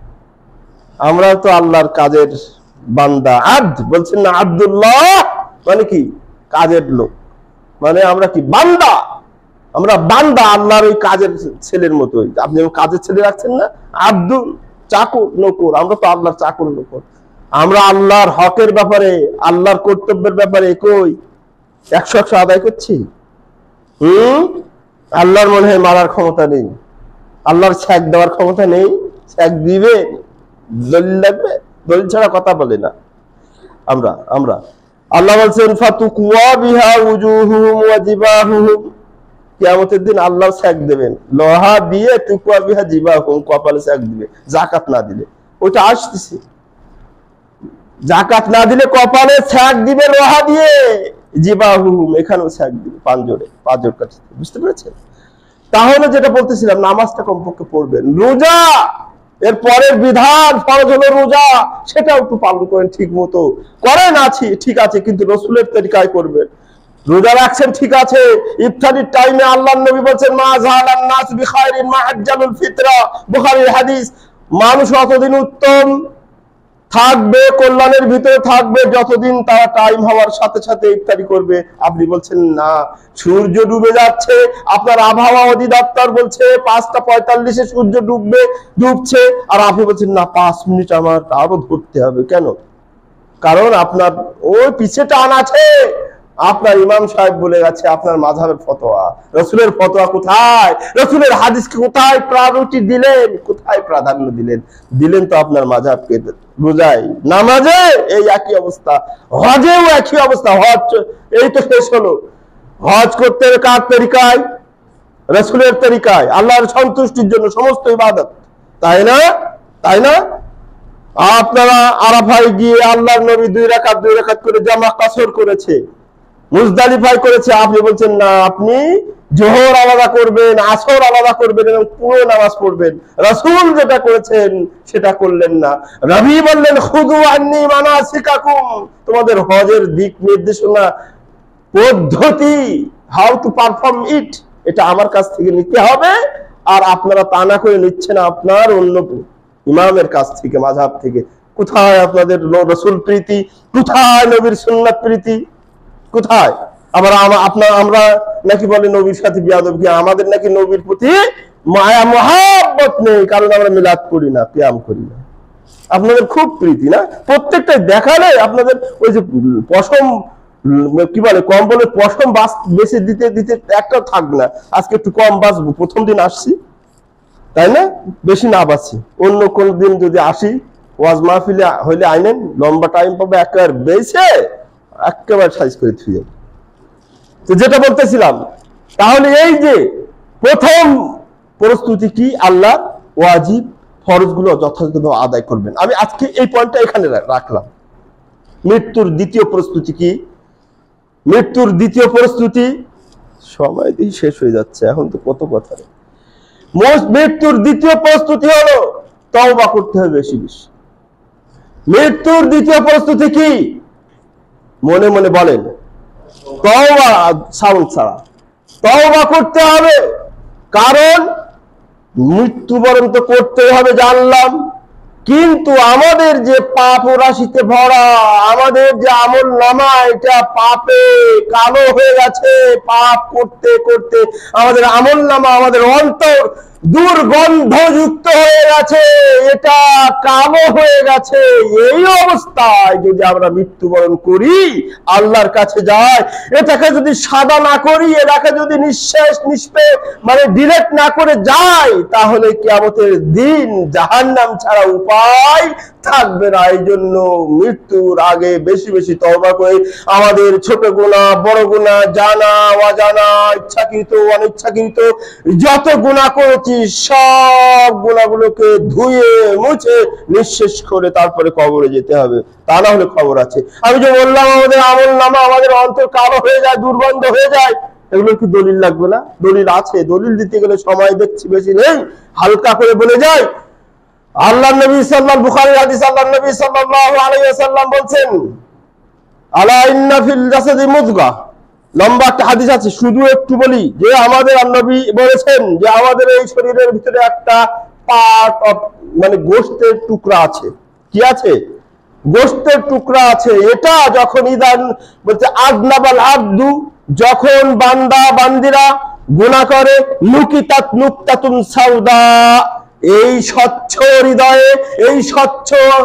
আমরা তো আল্লাহর কাজের বান্দা। আব্দ বলছেন না, আব্দুল্লাহ মানে কি? কাজের লোক, মানে আমরা কি বান্দা, আমরা বান্দা আল্লাহর ওই কাজের ছেলের মতোই। আপনি কাজের ছেলে রাখছেন না, আব্দুল, চাকর, নকর, আমরা তো আল্লাহর চাকর নকর। আমরা আল্লাহর হকের ব্যাপারে, আল্লাহর কর্তব্যের ব্যাপারে কই একশো একশো আদায় করছি? হম আল্লাহর মনে হয় মারার ক্ষমতা নেই, আল্লাহর ছ্যাক দেওয়ার ক্ষমতা নেই। ছ্যাক দিবে, দলিল লাগবে, দলিল ছাড়া কথা বলে না আমরা আমরা আল্লাহ বলছেন ফাতুকুয়া বিহা উজুহুম ওয়া জিবাহুম, কিয়ামতের দিন আল্লাহ ছ্যাক দেবেন, লোহা দিয়ে তুকুয়া বিহা জিবাহুম, কপালে ছ্যাক দিবে জাকাত না দিলে। ওইটা আসতেছে, জাকাত না দিলে কপালে ছ্যাক দিবে লোহা দিয়ে, জিবাহুম এখানেও ছ্যাক দিবে, পাঁজরে পাঁজর কাছে। বুঝতে পেরেছেন? তাহলে যেটা বলতেছিলাম, নামাজটা কমপক্ষে পড়বেন। রোজা এর পরের বিধান ফরজ হলো রোজা, সেটাও একটু পালন করেন ঠিক মতো করেন, আছি ঠিক আছে, কিন্তু রসুলের তরিকায় করবেন। রোজা রাখছেন ঠিক আছে, ইফতারির টাইমে আল্লাহর নবী বলেছেন মা যাহালান নাস বিখাইরিন মা আজ্জালুল ফিতরা, বুখারীর হাদিস। মানুষ অতদিন উত্তম থাকবে, কল্যাণের ভিতরে থাকবে যতদিন তারা টাইম হওয়ার সাথে সাথে ইফতারি করবে। আপনি বলছেন না, সূর্য ডুবে যাচ্ছে, আপনার আবহাওয়া অধিদপ্তর বলছে পাঁচটা পঁয়তাল্লিশে সূর্য ডুববে ডুবছে, আর আপনি বলছেন না পাঁচ মিনিট আমার আরো ধরতে হবে। কেন? কারণ আপনার ওই পিছে টান আছে, আপনার ইমাম সাহেব বলে গেছে, আপনার মাযহাবের ফতোয়া। রসুলের ফতোয়া কোথায়? রসুলের হাদিসকে কোথায় প্রায়োরিটি দিলেন, কোথায় প্রাধান্য দিলেন? দিলেন তো আপনার মাযহাবকে। রোজায়, নামাজে এই একই অবস্থা, হজেও একই অবস্থা। হজ এই তো শেষ হলো, হজ করতে হবে কার তরিকায়? রসুলের তরিকায়, আল্লাহর সন্তুষ্টির জন্য সমস্ত ইবাদত, তাই না? তাই না? আপনারা আরাফায় গিয়ে আল্লাহর নবী দুই রাকাত দুই রাকাত করে জামা কাসর করেছে, মুজদালিফায় করেছে। আপনি বলছেন না, আপনি জোহর আলাদা করবেন, আসর আলাদা করবেন এবং পুরো নামাজ পড়বেন। রাসূল যেটা করেছেন সেটা করলেন না। নবী বললেন খুযু আন্নী মানাসিকাকুম, তোমাদের হজের দিক নির্দেশনা পদ্ধতি, হাউ টু পারফর্ম ইট, এটা আমার কাছ থেকে নিতে হবে। আর আপনারা তা না করে নিচ্ছেন আপনার অন্য ইমামের কাছ থেকে, মাযহাব থেকে। কোথায় আপনাদের রাসূল প্রীতি, কোথায় নবীর সুন্নাত প্রীতি, কোথায়? আবার আপনার আমরা নাকি বলে নবীর সাথে বিয়াদবি, আমাদের নাকি নবীর প্রতি মায়া মহাব্বত নেই, কারণ আমরা মিলাদ করি না, কিয়াম করি না। আপনাদের খুব প্রীতি না, প্রত্যেকটা দেখালে আপনাদের ওই যে পশম কি বলে কম্বলের পশম বাস বেশি দিতে দিতে একটাও থাকবে না। আজকে একটু কম বাঁচবো, প্রথম দিন আসছি, তাই না? বেশি না বাঁচি, অন্য কোন দিন যদি আসি ওয়াজ মাহফিলে হইলে আইনেন, লম্বা টাইম পাবে, একেবারে বেছে একেবারে সাইজ করে থুয়ে। তো যেটা বলতেছিলাম, তাহলে এই যে প্রথম প্রস্তুতি কি? আল্লাহ ওয়াজিব ফরজগুলো যথাযথভাবে আদায় করবেন। আমি আজকে এই পয়েন্টটা এখানে রাখলাম। মৃত্যুর দ্বিতীয় প্রস্তুতি কি? মৃত্যুর দ্বিতীয় প্রস্তুতি, সময় দিয়ে শেষ হয়ে যাচ্ছে, এখন তো কত কথা। মৃত্যুর দ্বিতীয় প্রস্তুতি হলো তওবা করতে হবে বেশি বেশি। মৃত্যুর দ্বিতীয় প্রস্তুতি কি? মনে মনে বলেন, তওবা, সাউন্ড ছাড়া তওবা করতে হবে। কারণ মৃত্যুবরণ তো করতে হবে জানলাম, কিন্তু আমাদের যে পাপ রাশিতে ভরা, আমাদের যে আমল নামা এটা পাপে কালো হয়ে গেছে। পাপ করতে করতে আমাদের আমল নামা, আমাদের অন্তর দুর্গন্ধযুক্ত হয়ে গেছে, এটা কালো হয়ে গেছে। এই অবস্থায় যদি আমরা মৃত্যুবরণ করি, আল্লাহর কাছে যাই, এটাকে যদি সাদা না করি, এটাকে যদি নিঃশেষ নিষ্পে মানে ডিরেক্ট না করে যাই, তাহলে কিয়ামতের দিন জাহান্নাম ছাড়া উপায় থাকবে না। এই জন্য মৃত্যুর আগে বেশি বেশি তওবা করে আমাদের ছোট গুনাহ, বড় গুনাহ, জানা অজানা, ইচ্ছাকৃত অনিচ্ছাকৃত যত গুনাহ করেছি সব গুনাহগুলোকে ধুয়ে মুছে নিঃশেষ করে তারপরে কবরে যেতে হবে। তা না হলে খবর আছে। আমি যে বললাম আমাদের আমল নামা, আমাদের অন্তর কালো হয়ে যায়, দুর্গন্ধ হয়ে যায়, এগুলো কি দলিল লাগবে না? দলিল আছে। দলিল দিতে গেলে সময় দেখছি বেশি নেই, হালকা করে বলে যায়। আল্লাহর নবী সাল্লাল্লাহু বুখারীর হাদিস, আল্লাহর নবী সাল্লাল্লাহু আলাইহি ওয়াসাল্লাম বলেন, আলা ইন্না ফিল জাসাদি মুদগা, লম্বা একটা হাদিস আছে, শুধু একটু বলি যে আমাদের নবী বলেছেন যে আমাদের এই শরীরের ভিতরে একটা পার্ট অফ মানে গোশতের টুকরা আছে। কি আছে? গোশতের টুকরা আছে। এটা যখন ইদান বলতে আদনাবাল আব্দু, যখন বান্দা বান্দিরা গুনাহ করে, লুকিতাত নুকতাতুন সাউদা, এই স্বচ্ছ হৃদয়ে, এই স্বচ্ছ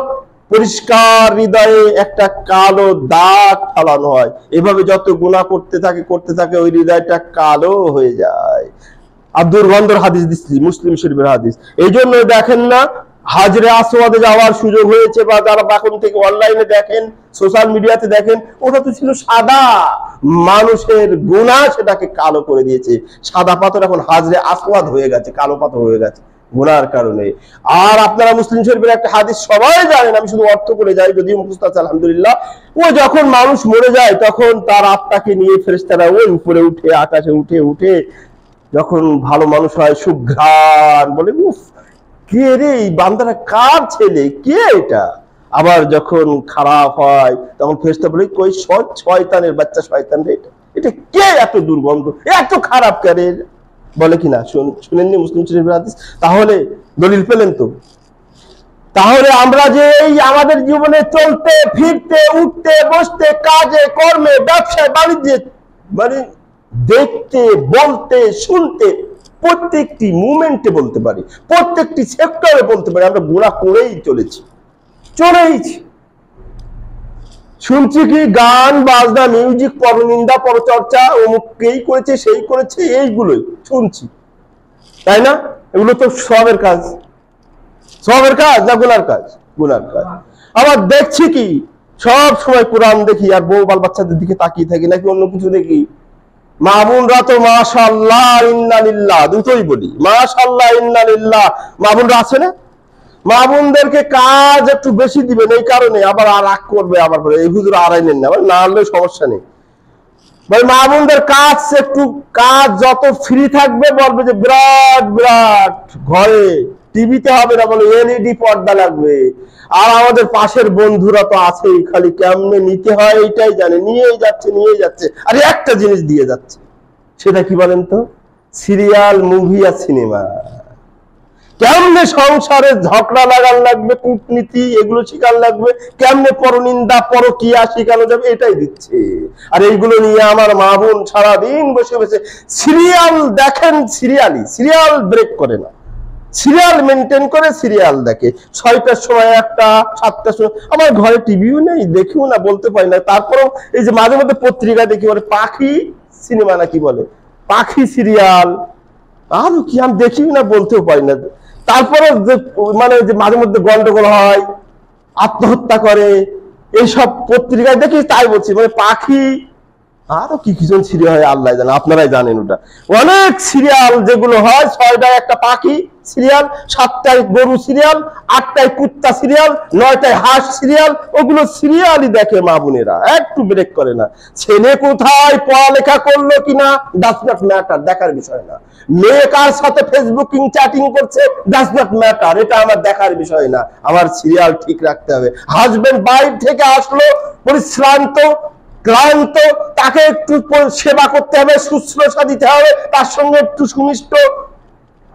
পরিষ্কার হৃদয়ে একটা কালো দাগ ফালানো হয়। এভাবে যত গুনাহ করতে থাকে করতে থাকে ওই হৃদয়টা কালো হয়ে যায়। আর দুর্গন্ধর হাদিস দিচ্ছি, মুসলিম শরীফের হাদিস। এই জন্য দেখেন না, হাজরে আসওয়াদে যাওয়ার সুযোগ হয়েছে, বা যারা এখন থেকে অনলাইনে দেখেন, সোশ্যাল মিডিয়াতে দেখেন, ওটা তো ছিল সাদা, মানুষের গুনাহ সেটাকে কালো করে দিয়েছে। সাদা পাথর এখন হাজরে আসওয়াদ হয়ে গেছে, কালো পাথর হয়ে গেছে গুনার কারণে। আর আপনারা মুসলিম শরীফের একটা হাদিস সবাই জানেন, আমি শুধু অর্থ করে যাই, যদিও মুখস্থ আছে আলহামদুলিল্লাহ। ও যখন মানুষ মরে যায় তখন তার আত্মাকে নিয়ে ফেরেশতারা ওই উপরে উঠে, আকাশে উঠে উঠে যখন ভালো মানুষ হয় সুঘ্রাণ বলে, উফ কে রে, এই বান্দারা কার ছেলে, কে এটা? আবার যখন খারাপ হয় তখন ফেরেশতা বলে, কই শয়তানের বাচ্চা, শয়তান রে, এটা এটা কে, এত দুর্গন্ধ, এত খারাপ করে, বলে কিনা শুনেননি মুসলিম শরীফের হাদিস? তাহলে দলিল পেলেন তো? তাহলে আমরা যে এই আমাদের জীবনে চলতে ফিরতে, উঠতে বসতে, কাজে কর্মে, ব্যবসায় বাণিজ্যে, মানে দেখতে বলতে শুনতে প্রত্যেকটি মুভমেন্টে বলতে পারি, প্রত্যেকটি সেক্টরে বলতে পারি আমরা গুনাহ করেই চলেছি, চলেইছি। শুনছি কি গান বাজনা, মিউজিক, পরনিন্দা, পরচর্চা, অমুককেই করেছে, সেই করেছে, এইগুলোই শুনছি, তাই না? এগুলো তো সবের কাজ। সবের কাজ না গুনার কাজ? গুনার কাজ। আবার দেখছি কি সব সময় কোরআন দেখি আর বউ বাল বাচ্চাদের দিকে তাকিয়ে থাকি, নাকি অন্য কিছু দেখি? মা বোনরা তো মাশাআল্লাহ ইন্না লিল্লাহ দুটোই বলি, মাশাআল্লাহ ইন্না লিল্লাহ। মা বোনরা আছে না? মা বোনদেরকে কাজ একটু বেশি দিবেন, এই কারণে আবার আর রাগ করবে, আবার এই হুজুর আড়াই নেন না, না আনলে সমস্যা নেই ভাই। মা বোনদের কাজ একটু, কাজ যত ফ্রি থাকবে বলবে যে বিরাট বিরাট ঘরে টিভিতে হবে না, বলে এলইডি পর্দা লাগবে। আর আমাদের পাশের বন্ধুরা তো আছেই, খালি কেমনে নিতে হয় এইটাই জানে, নিয়েই যাচ্ছে নিয়েই যাচ্ছে। আরে একটা জিনিস দিয়ে যাচ্ছে, সেটা কি বলেন তো? সিরিয়াল, মুভি আর সিনেমা। কেমনে সংসারে ঝগড়া লাগান লাগবে, কূটনীতি এগুলো শিখান লাগবে, কেমনে পরনিন্দা পরকিয়া শিখানো যাবে, এটাই দিচ্ছে। আর এইগুলো নিয়ে আমার মা বোন সারাদিন বসে বসে সিরিয়াল দেখেন, সিরিয়ালই সিরিয়াল ব্রেক করে না, সিরিয়াল মেনটেন করে সিরিয়াল দেখে। ছয়টার সময় একটা, সাতটার সময়, আমার ঘরে টিভিও নেই, দেখিও না, বলতে পারি না। তারপরেও এই যে মাঝে মধ্যে পত্রিকা দেখি, বলে পাখি সিনেমা নাকি বলে, পাখি সিরিয়াল, আরো কি আমি দেখিও না, বলতেও পারি না। তারপরে যে মানে যে মাঝে মধ্যে গন্ডগোল হয়, আত্মহত্যা করে, এইসব পত্রিকায় দেখি, তাই বলছি মানে পাখি, আরো কি কিছু সিরিয়াল হয় আল্লাহ জানে, আপনারাই জানেন। ওটা অনেক সিরিয়াল যেগুলো হয়, ছয়টায় একটা পাখি সিরিয়াল, সাতটায় গরু সিরিয়াল, আটটায় কুত্তা সিরিয়াল, নয়টায় হাঁস সিরিয়াল, ওগুলো সিরিয়ালই দেখে মা বোনেরা, একটু ব্রেক করে না। ছেলে কোথায় পড়ালেখা করলো কিনা ডাজ নট ম্যাটার, দেখার বিষয় না। মেয়ে কার সাথে ফেসবুকিং চ্যাটিং করছে ডাজ নট ম্যাটার, এটা আমার দেখার বিষয় না। আমার সিরিয়াল ঠিক রাখতে হবে। হাজবেন্ড বাইরে থেকে আসলো পরিশ্রান্ত ক্লান্ত, তাকে একটু সেবা করতে হবে, শুশ্রূষা দিতে হবে, তার সঙ্গে একটু সুমিষ্ট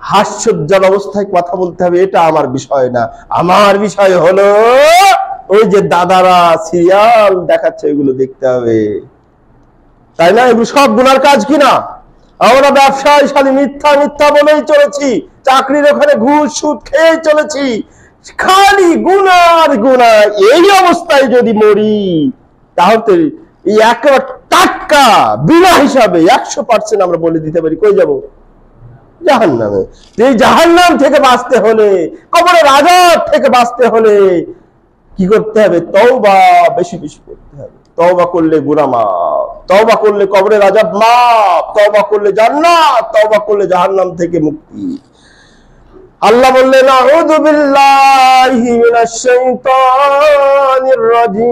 হাস্যোজ্জ্বল অবস্থায় কথা বলতে হবে, এটা আমার বিষয় না। আমার বিষয় হলো ওই যে দাদারা সিরিয়াল দেখাচ্ছে, এগুলো দেখতে হবে, তাই না? এগুলো সব গুনার কাজ কিনা? আমরা ব্যবসায় খালি মিথ্যা মিথ্যা বলেই চলেছি, চাকরির ওখানে ঘুষ সুদ খেয়ে চলেছি, খালি গুনার গুনাহ। এই অবস্থায় যদি মরি তাহলে এই একেবারে টাটকা বিনা হিসাবে একশো পার্সেন্ট আমরা বলে দিতে পারি কই যাব? জাহান্নামে। এই জাহান্নাম থেকে বাঁচতে হলে, কবরের আযাব থেকে বাঁচতে হলে কি করতে হবে? তওবা বেশি বেশি করতে হবে। তওবা করলে গুনাহ মাফ, তওবা করলে কবরের আযাব মাফ, তওবা করলে জান্নাত, তওবা করলে জাহান্নাম থেকে মুক্তি। আল্লাহ বললেন আউযু বিল্লাহি মিনাশ শাইতানির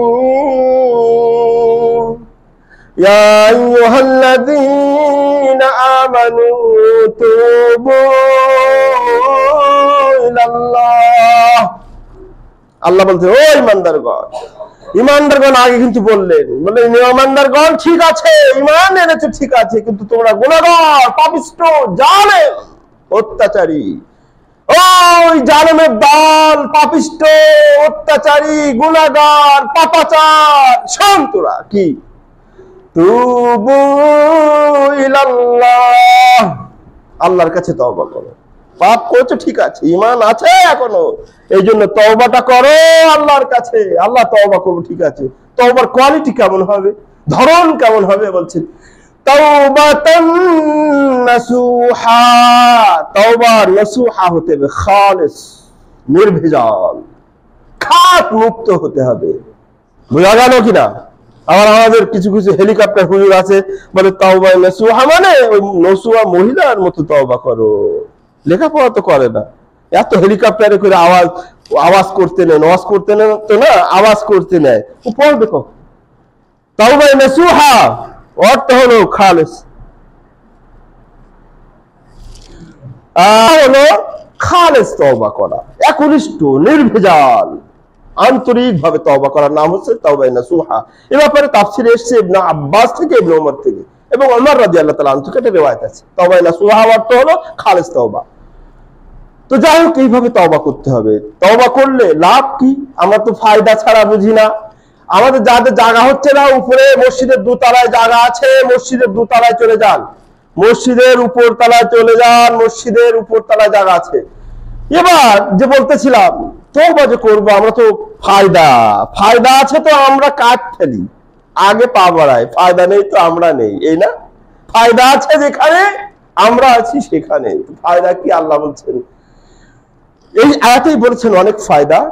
রাজীম, ইয়া আইয়ুহাল্লাযীনা আমানু তুবু ইলাল্লাহ। আল্লাহ বলতে ও ঈমানদারগণ, ঈমানদারগণ আগে কিন্তু বললেন, বললেন ঈমানদারগণ ঠিক আছে, ঈমান এনেছো ঠিক আছে, কিন্তু তোমরা গুনাহগার, পাপিষ্ঠ, জালেম, অত্যাচারী। ওই জালেমের দল, পাপিষ্ঠ, অত্যাচারী, গুনাহগার, পাপাচার, শান্তরা কি? তুবু ইলাল্লাহ, আল্লাহর কাছে তওবা করো। পাপ করছো ঠিক আছে, ঈমান আছে এখনো, এই জন্য তওবাটা করো আল্লাহর কাছে। আল্লাহ তওবা করবো ঠিক আছে, তওবার কোয়ালিটি কেমন হবে, ধরন কেমন হবে? বলছেন তাওবাতান নাসুহা, তওবা নাসুহা হতে হবে, খালিস, নির্ভেজাল, খাত মুক্ত হতে হবে। বোঝা গেল কিনা? আবার আমাদের কিছু কিছু হেলিকপ্টার হুজুর আছে, বলে তাওবা নাসুহা মানে ওই নসুহা মহিলার মতো তওবা করো। লেখাপড়া তো করে না, এত হেলিকপ্টারে করে আওয়াজ আওয়াজ করতে নেয়, ওয়াজ করতে নেয় তো না, আওয়াজ করতে নেয়, ও পড়বে কখন? তাওবা নাসুহা অর্থ হলো খালিস, হলো খালিস তওবা করা, একনিষ্ঠ, নির্ভেজাল, আন্তরিক ভাবে তওবা করার নাম হচ্ছে তাওবা নাসুহা। এ ব্যাপারে তাফসিরে এসেছে ইবনে আব্বাস থেকে, ইবনে ওমর থেকে এবং ওমর রাদিয়াল্লাহু তাআলা আনহু থেকে একটা রিওয়ায়াত আছে। তাওবা নাসুহা অর্থ হলো খালিস তওবা। তো যাই হোক, এইভাবে তওবা করতে হবে। তওবা করলে লাভ কি? আমরা তো ফায়দা ছাড়া বুঝি না। আমাদের যাদের জায়গা হচ্ছে না, উপরে মসজিদের দোতলায় জায়গা আছে, মসজিদের দোতলায় চলে যান, মসজিদের উপর তলায় চলে যান, মসজিদের উপর তলায় জায়গা আছে। এবার যে বলতেছিলাম তওবা যে করবো, আমরা তো ফায়দা ফায়দা আছে তো আমরা কাট ফেলি, আগে পা বাড়াই, ফায়দা নেই তো আমরা নেই, এই না? ফায়দা আছে যেখানে, আমরা আছি সেখানে। ফায়দা কি? আল্লাহ বলছেন, এই আয়াতেই বলছেন অনেক ফায়দা।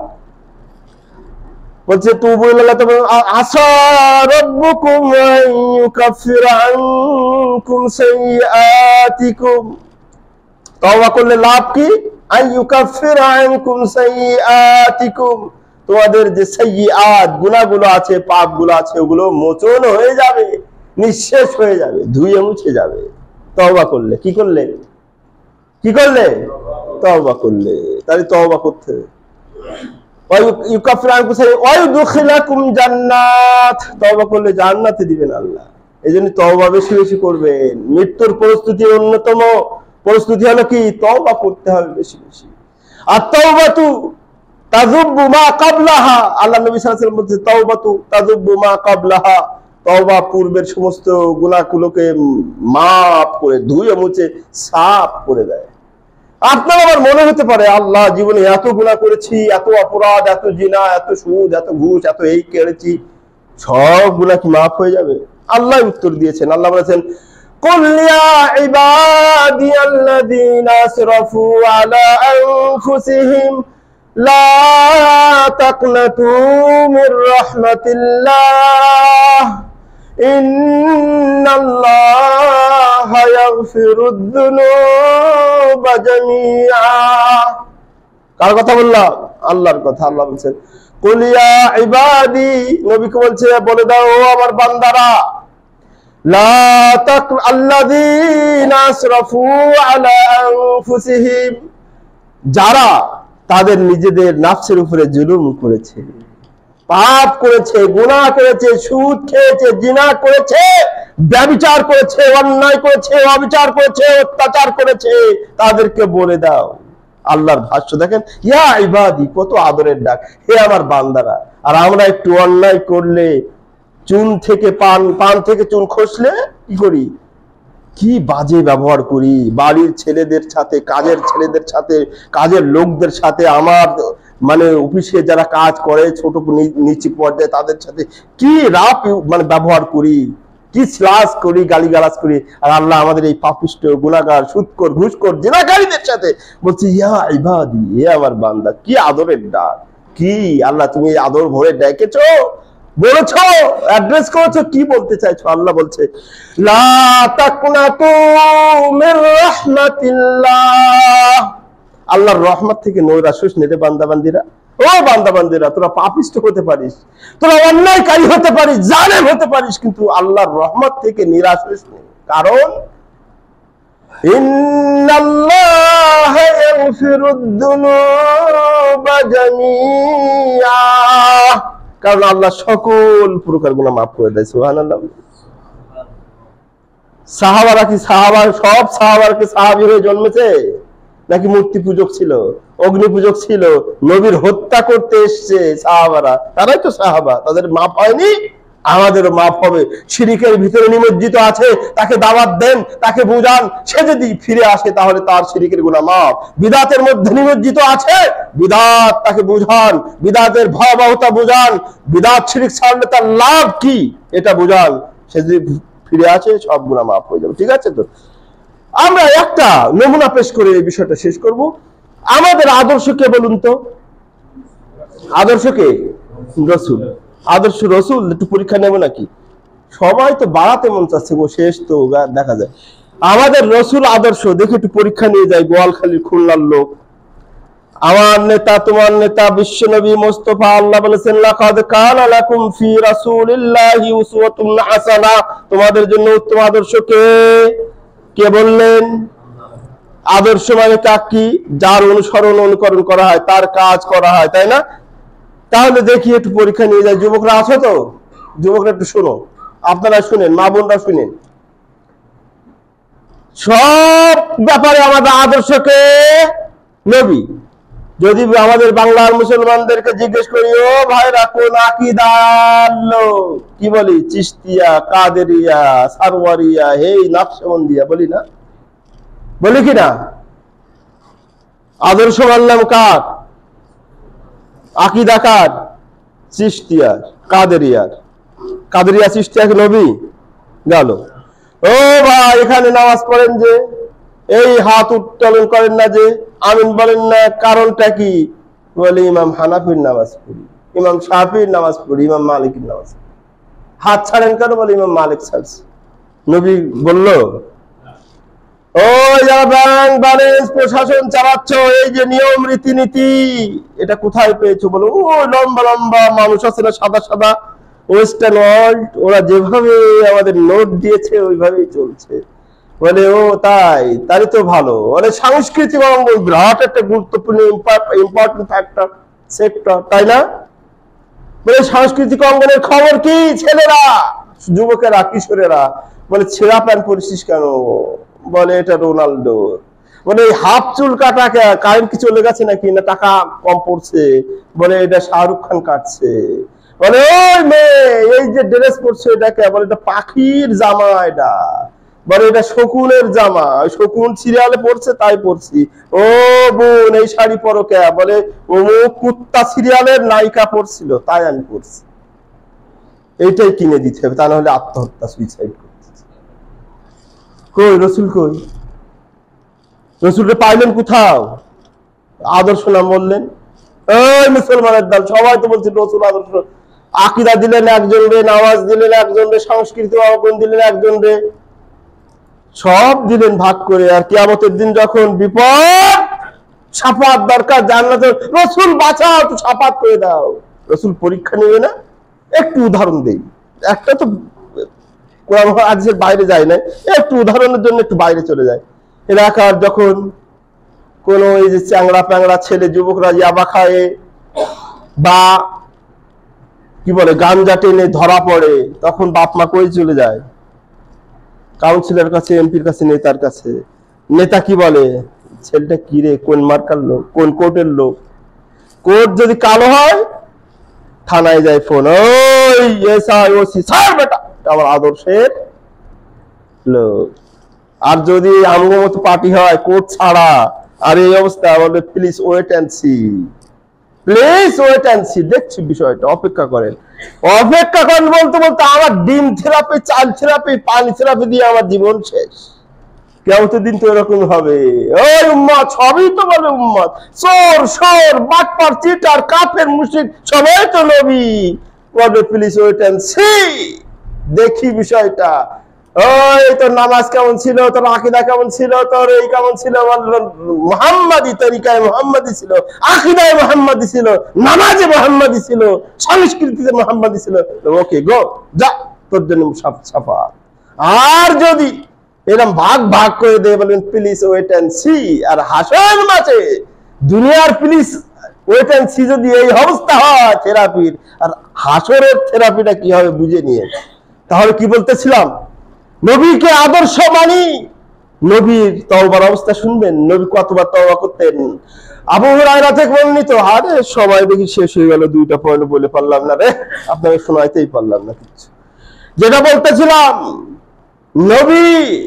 বলছে তুবু ইলাল্লাহ, আসা রাব্বুকুম আন ইউকাফিরা আনকুম সাইয়্যাতিকুম। তওবা করলে লাভ কি? আন ইউকাফিরা আনকুম সাইয়্যাতিকুম, তোমাদের যে সাইয়্যাত, গুনাহগুলো আছে, পাপগুলো আছে, ওগুলো মোচন হয়ে যাবে, নিঃশেষ হয়ে যাবে, ধুয়ে মুছে যাবে। তওবা করলে কি করলে? কি করলে? তওবা করলে। তাহলে তওবা করতে হবে। তওবা করলে জান্নাতে দিবেন আল্লাহ। এই জন্য তওবা বেশি বেশি করবেন। মৃত্যুর প্রস্তুতি, অন্যতম প্রস্তুতি হলো কি? তওবা করতে হবে বেশি বেশি। আর তাওবাতু তাযুব্বু মা ক্বাবলাহা, আল্লাহ নবী সাল্লাল্লাহু আলাইহি ওয়াসাল্লাম বলেছেন তাওবাতু তাযুব্বু মা ক্বাবলাহা, তওবা পূর্বের সমস্ত গুনাহগুলোকে মাফ করে, ধুয়ে মুছে সাফ করে দেয়। আপনার আবার মনে হতে পারে আল্লাহ জীবনে এত গুনাহ করেছি, এত অপরাধ, এত জিনা, এত সুদ, এত ঘুষ, এত এই করেছি, সব গুনাহ কি মাফ হয়ে যাবে? আল্লাহ উত্তর দিয়েছেন। আল্লাহ বলেছেন কুল ইয়া ইবাদিয়াল্লাযীনা আসরাফু আলা আনফুসিহিম লা তাকনাতু মির রাহমাতিল্লাহ ইন্নাল্লাহা ইয়াগফিরুদ যুনুবা জামিআ। কার কথা বললাম? আল্লাহর কথা। আল্লাহ বলছেন কুল ইয়া ইবাদি, নবীকে বলছে বলে দাও ও আমার বান্দারা, লা তাক আল্লাযীনা আসরাফু আলা আনফুসিহিম, যারা তাদের নিজেদের নাফসের উপরে জুলুম করেছে, পাপ করেছে, গুনাহ করেছে, সুদ খেয়েছে, জিনা করেছে, ব্যভিচার করেছে, অন্যায় করেছে, অবিচার করেছে, অত্যাচার করেছে, তাদেরকে বলে দাও। আল্লাহর ভাষ্য দেখেন, ইয়া ইবাদি, কত আদরের ডাক, হে আমার বান্দারা। আর আমরা একটু অন্যায় করলে, চুন থেকে পান, পান থেকে চুন খসলে কি করি? কি বাজে ব্যবহার করি বাড়ির ছেলেদের সাথে, কাজের ছেলেদের সাথে, কাজের লোকদের সাথে, আমার মানে অফিসে যারা কাজ করে ছোট নিচু পর্যায়ে তাদের সাথে কি রাফ মানে ব্যবহার করি, কি স্লাস করি, গালিগালাজ করি। আর আল্লাহ আমাদের এই পাপিষ্ট, গুনাহগার, সুদখোর, ঘুষখোর, জিনাকারীদের সাথে বলছে ইয়া ইবাদি, হে আমার বান্দা। কি আদরের ডাক! কি আল্লাহ তুমি আদর ভরে ডেকেছো, বলেছো, অ্যাড্রেস করেছো, কি বলতে চাইছো? আল্লাহ বলছে লা তাকনাতু মির রাহমাতিল্লাহ, আল্লাহর রহমত থেকে নৈরাশ হোস না রে বান্দা বান্দিরা। ও বান্দা বান্দিরা, তোরা পাপিষ্ট হতে পারিস, তোরা অন্যায়কারী হতে পারিস, জালেম হতে পারিস, কিন্তু আল্লাহর রহমত থেকে নিরাশ হোস না। কারণ ইন্নাল্লাহা ইয়াগফিরুদ যুনুবা জামিআ, কারণ আল্লাহ সকল প্রকার গুনাহ মাফ করে দেয়। সুবহানাল্লাহ। সাহাবারা কি সাহাবা, সব সাহাবারা কি সাহাবী হয়ে জন্মেছে নাকি মূর্তি পূজক ছিল, অগ্নি পূজক ছিল, নবীর হত্যা করতে এসছে সাহাবারা? তারাই তো সাহাবা, তাদের মাফ হয়নি, আমাদেরও মাফ হবে। শিরিকের ভিতরে নিমজ্জিত আছে, তাকে দাওয়াত দেন, তাকে বুঝান, সে যদি ফিরে আসে তাহলে তার শিরিকের গুনাহ মাফ। বিদাতের মধ্যে নিমজ্জিত আছে, বিদাত, তাকে বুঝান, বিদাতের ভয়াবহতা বুঝান, বিদাত শিরিক ছাড়লে তার লাভ কি এটা বুঝান, সে যদি ফিরে আসে সব গুনাহ মাফ হয়ে যাবে। ঠিক আছে? তো আমরা একটা নমুনা পেশ করে এই বিষয়টা শেষ করব। আমাদের আদর্শ কে বলুন তো? আদর্শ কে? রসুল। আদর্শ রসুল একটু পরীক্ষা নেব নাকি? সবাই তো বাড়াতে মন চাচ্ছে গো, শেষ তো দেখা যায়। আমাদের রসুল আদর্শ দেখে একটু পরীক্ষা নিয়ে যায়। গোয়ালখালীর খুলনার লোক, আমার নেতা, তোমার নেতা বিশ্বনবী মুস্তাফা, আল্লাহ বলেছেন লাকাদ কানা লাকুম ফি রাসূলিল্লাহি উসওয়াতুন হাসানাহ, তোমাদের জন্য উত্তম আদর্শ কে? কে বললেন? আদর্শ মানে কি? যার অনুসরণ অনুকরণ করা হয়, তার কাজ করা হয়, তাই না? তাহলে দেখি একটু পরীক্ষা নিয়ে যায়। যুবকরা আছো তো? যুবকরা একটু শোনো, আপনারা শুনেন, মা বোনরা শুনেন। সব ব্যাপারে আমাদের আদর্শকে নবী। যদি আমাদের বাংলার মুসলমানদেরকে জিজ্ঞেস করি, ও ভাইরা কোন আকীদার লোক, কি বলি? চিশতিয়া, কাদেরিয়া, সারওয়ারিয়া, হেই নকশবন্দিয়া বলি না? বলি কি না? আদর্শ মানলাম কার? আকীদা কার? চিশতিয়ার, কাদেরিয়ার। কাদেরিয়া, চিশতিয়া কি নবী? গেল। ও ভাই, এখানে নামাজ পড়েন যে, এই হাত উত্তোলন করেন না যে, আমিন বলেন না, কারণটা কি? বলে ইমাম হানাফির নামাজ পড়ি, ইমাম শাফির নামাজ পড়ি, ইমাম মালিকের নামাজ পড়ি। হাত ছাড়েন কেন? বলে ইমাম মালিক ছাড়ছে। নবী বলল, ও যারা ব্যাংক ব্যালেন্স প্রশাসন চালাচ্ছ, এই যে নিয়ম রীতিনীতি, এটা কোথায় পেয়েছো? বলো ও লম্বা লম্বা মানুষ আছে না, সাদা সাদা, ওয়েস্টার্ন ওয়ার্ল্ড, ওরা যেভাবে আমাদের নোট দিয়েছে ওইভাবেই চলছে। বলে ও তাই, তারই তো ভালো। মানে সাংস্কৃতিক অঙ্গ বিরাট একটা গুরুত্বপূর্ণ ইম্পর্টেন্ট ফ্যাক্টর, সেক্টর, তাই না? বলে সাংস্কৃতিক অঙ্গনের খবর কি? ছেলেরা, যুবকেরা, কিশোরেরা বলে ছেঁড়া প্যান্ট পরিছিস কেন? বলে এটা রোনাল্ডো। বলে হাফ চুল কাটা কারেন্ট কি চলে গেছে নাকি, না টাকা কম পড়ছে? বলে এটা শাহরুখ খান কাটছে। বলে ওই মেয়ে এই যে ড্রেস পরছে এটাকে, বলে এটা পাখির জামা, এটা বলে এটা শকুনের জামা, শকুন সিরিয়ালে পড়ছে তাই পড়ছি। ও বোন এই শাড়ি পরো কে? বলে অমুক কুত্তা সিরিয়ালের নায়িকা পড়ছিল তাই আমি পড়ছি। এইটাই কিনে দিতে হবে, তা নাহলে আত্মহত্যা, সুইসাইড করছে। কই রসুল? কই রসুলকে পাইলেন কোথাও? আদর্শ নাম বললেন, ওই মুসলমানের দল সবাই তো বলছে রসুল আদর্শ। আকীদা দিলেন একজন রে, নামাজ দিলেন একজন রে, সাংস্কৃতিক অঙ্গন দিলেন একজন রে, সব দিলেন ভাগ করে। আর কিয়ামতের দিন যখন বিপদ, শাফাত দরকার, জান্নাতের, রসুল বাঁচাও, একটু শাফাত করে দাও। রসুল পরীক্ষা নেবে না? একটু উদাহরণ দেই, একটা তো কোরআন হাদিসের বাইরে যায় না, একটু উদাহরণের জন্য একটু বাইরে চলে যায়। এলাকার যখন কোন এই যে চ্যাংড়া প্যাংড়া ছেলে যুবকরা ইয়াবা খায় বা কি বলে গাঞ্জা টেনে ধরা পড়ে, তখন বাপ মা কই চলে যায়? কাউন্সিলর কাছে, এমপির কাছে, নেতার কাছে। নেতা কি বলে, ছেলেটা কি রে, কোন মার্কার লোক, কোন কোর্টের লোক। কোর্ট যদি কালো হয় থানায় যায় ফোন, ওই এসআই ওসি স্যার বেটা আমার আদর্শের লোক। আর যদি আমগো মতো পার্টি হয় কোর্ট ছাড়া, আর এই অবস্থা বলবে please wait and see, please wait and see, দেখছি বিষয়টা, অপেক্ষা করেন। অপেক্ষা করেন বলতে বলতে আমার ডিম থেরাপি, চাল থেরাপি, পানি থেরাপি দিয়ে আমার জীবন শেষ। কিয়ামতের দিন তো এরকম হবে। ওই উম্মত সবই তো বলে উম্মত, চোর সোর বাটপার চিটার কাফের মুশরিক সবাই তো নবী। বলবে প্লিজ ওয়েট অ্যান্ড সি, দেখি বিষয়টা। ওই তোর নামাজ কেমন ছিল, তোর আকীদা কেমন ছিল, তোর এই কেমন ছিল, মুহাম্মাদি তরিকায় মুহাম্মাদি ছিল, আকীদায় মুহাম্মাদি ছিল, নামাজে মুহাম্মাদি ছিল, সংস্কৃতিতে মুহাম্মাদি ছিল। ওকে গো, যা, তোর জন্য সাফা। আর যদি এরকম ভাগ ভাগ করে দেয়, বলবেন প্লিজ ওয়েট অ্যান্ড সি। আর হাসরের মাঝে দুনিয়ার প্লিজ ওয়েট অ্যান্ড সি যদি এই অবস্থা হয় থেরাপির, আর হাসরের থেরাপিটা কি হবে বুঝে নিয়ে। তাহলে কি বলতেছিলাম, নবীকে আদর্শ মানি। নবীর তওবার অবস্থা শুনবেন, নবী কতবার তওবা করতেন। আবু হুরায়রা থেকে বর্ণিত, আরে সময় দেখি শেষ হয়ে গেল, দুইটা পয়েন্ট বলে পারলাম না রে, আপনাকে শোনাইতেই পারলাম না কিছু। যেটা বলতেছিলাম, নবী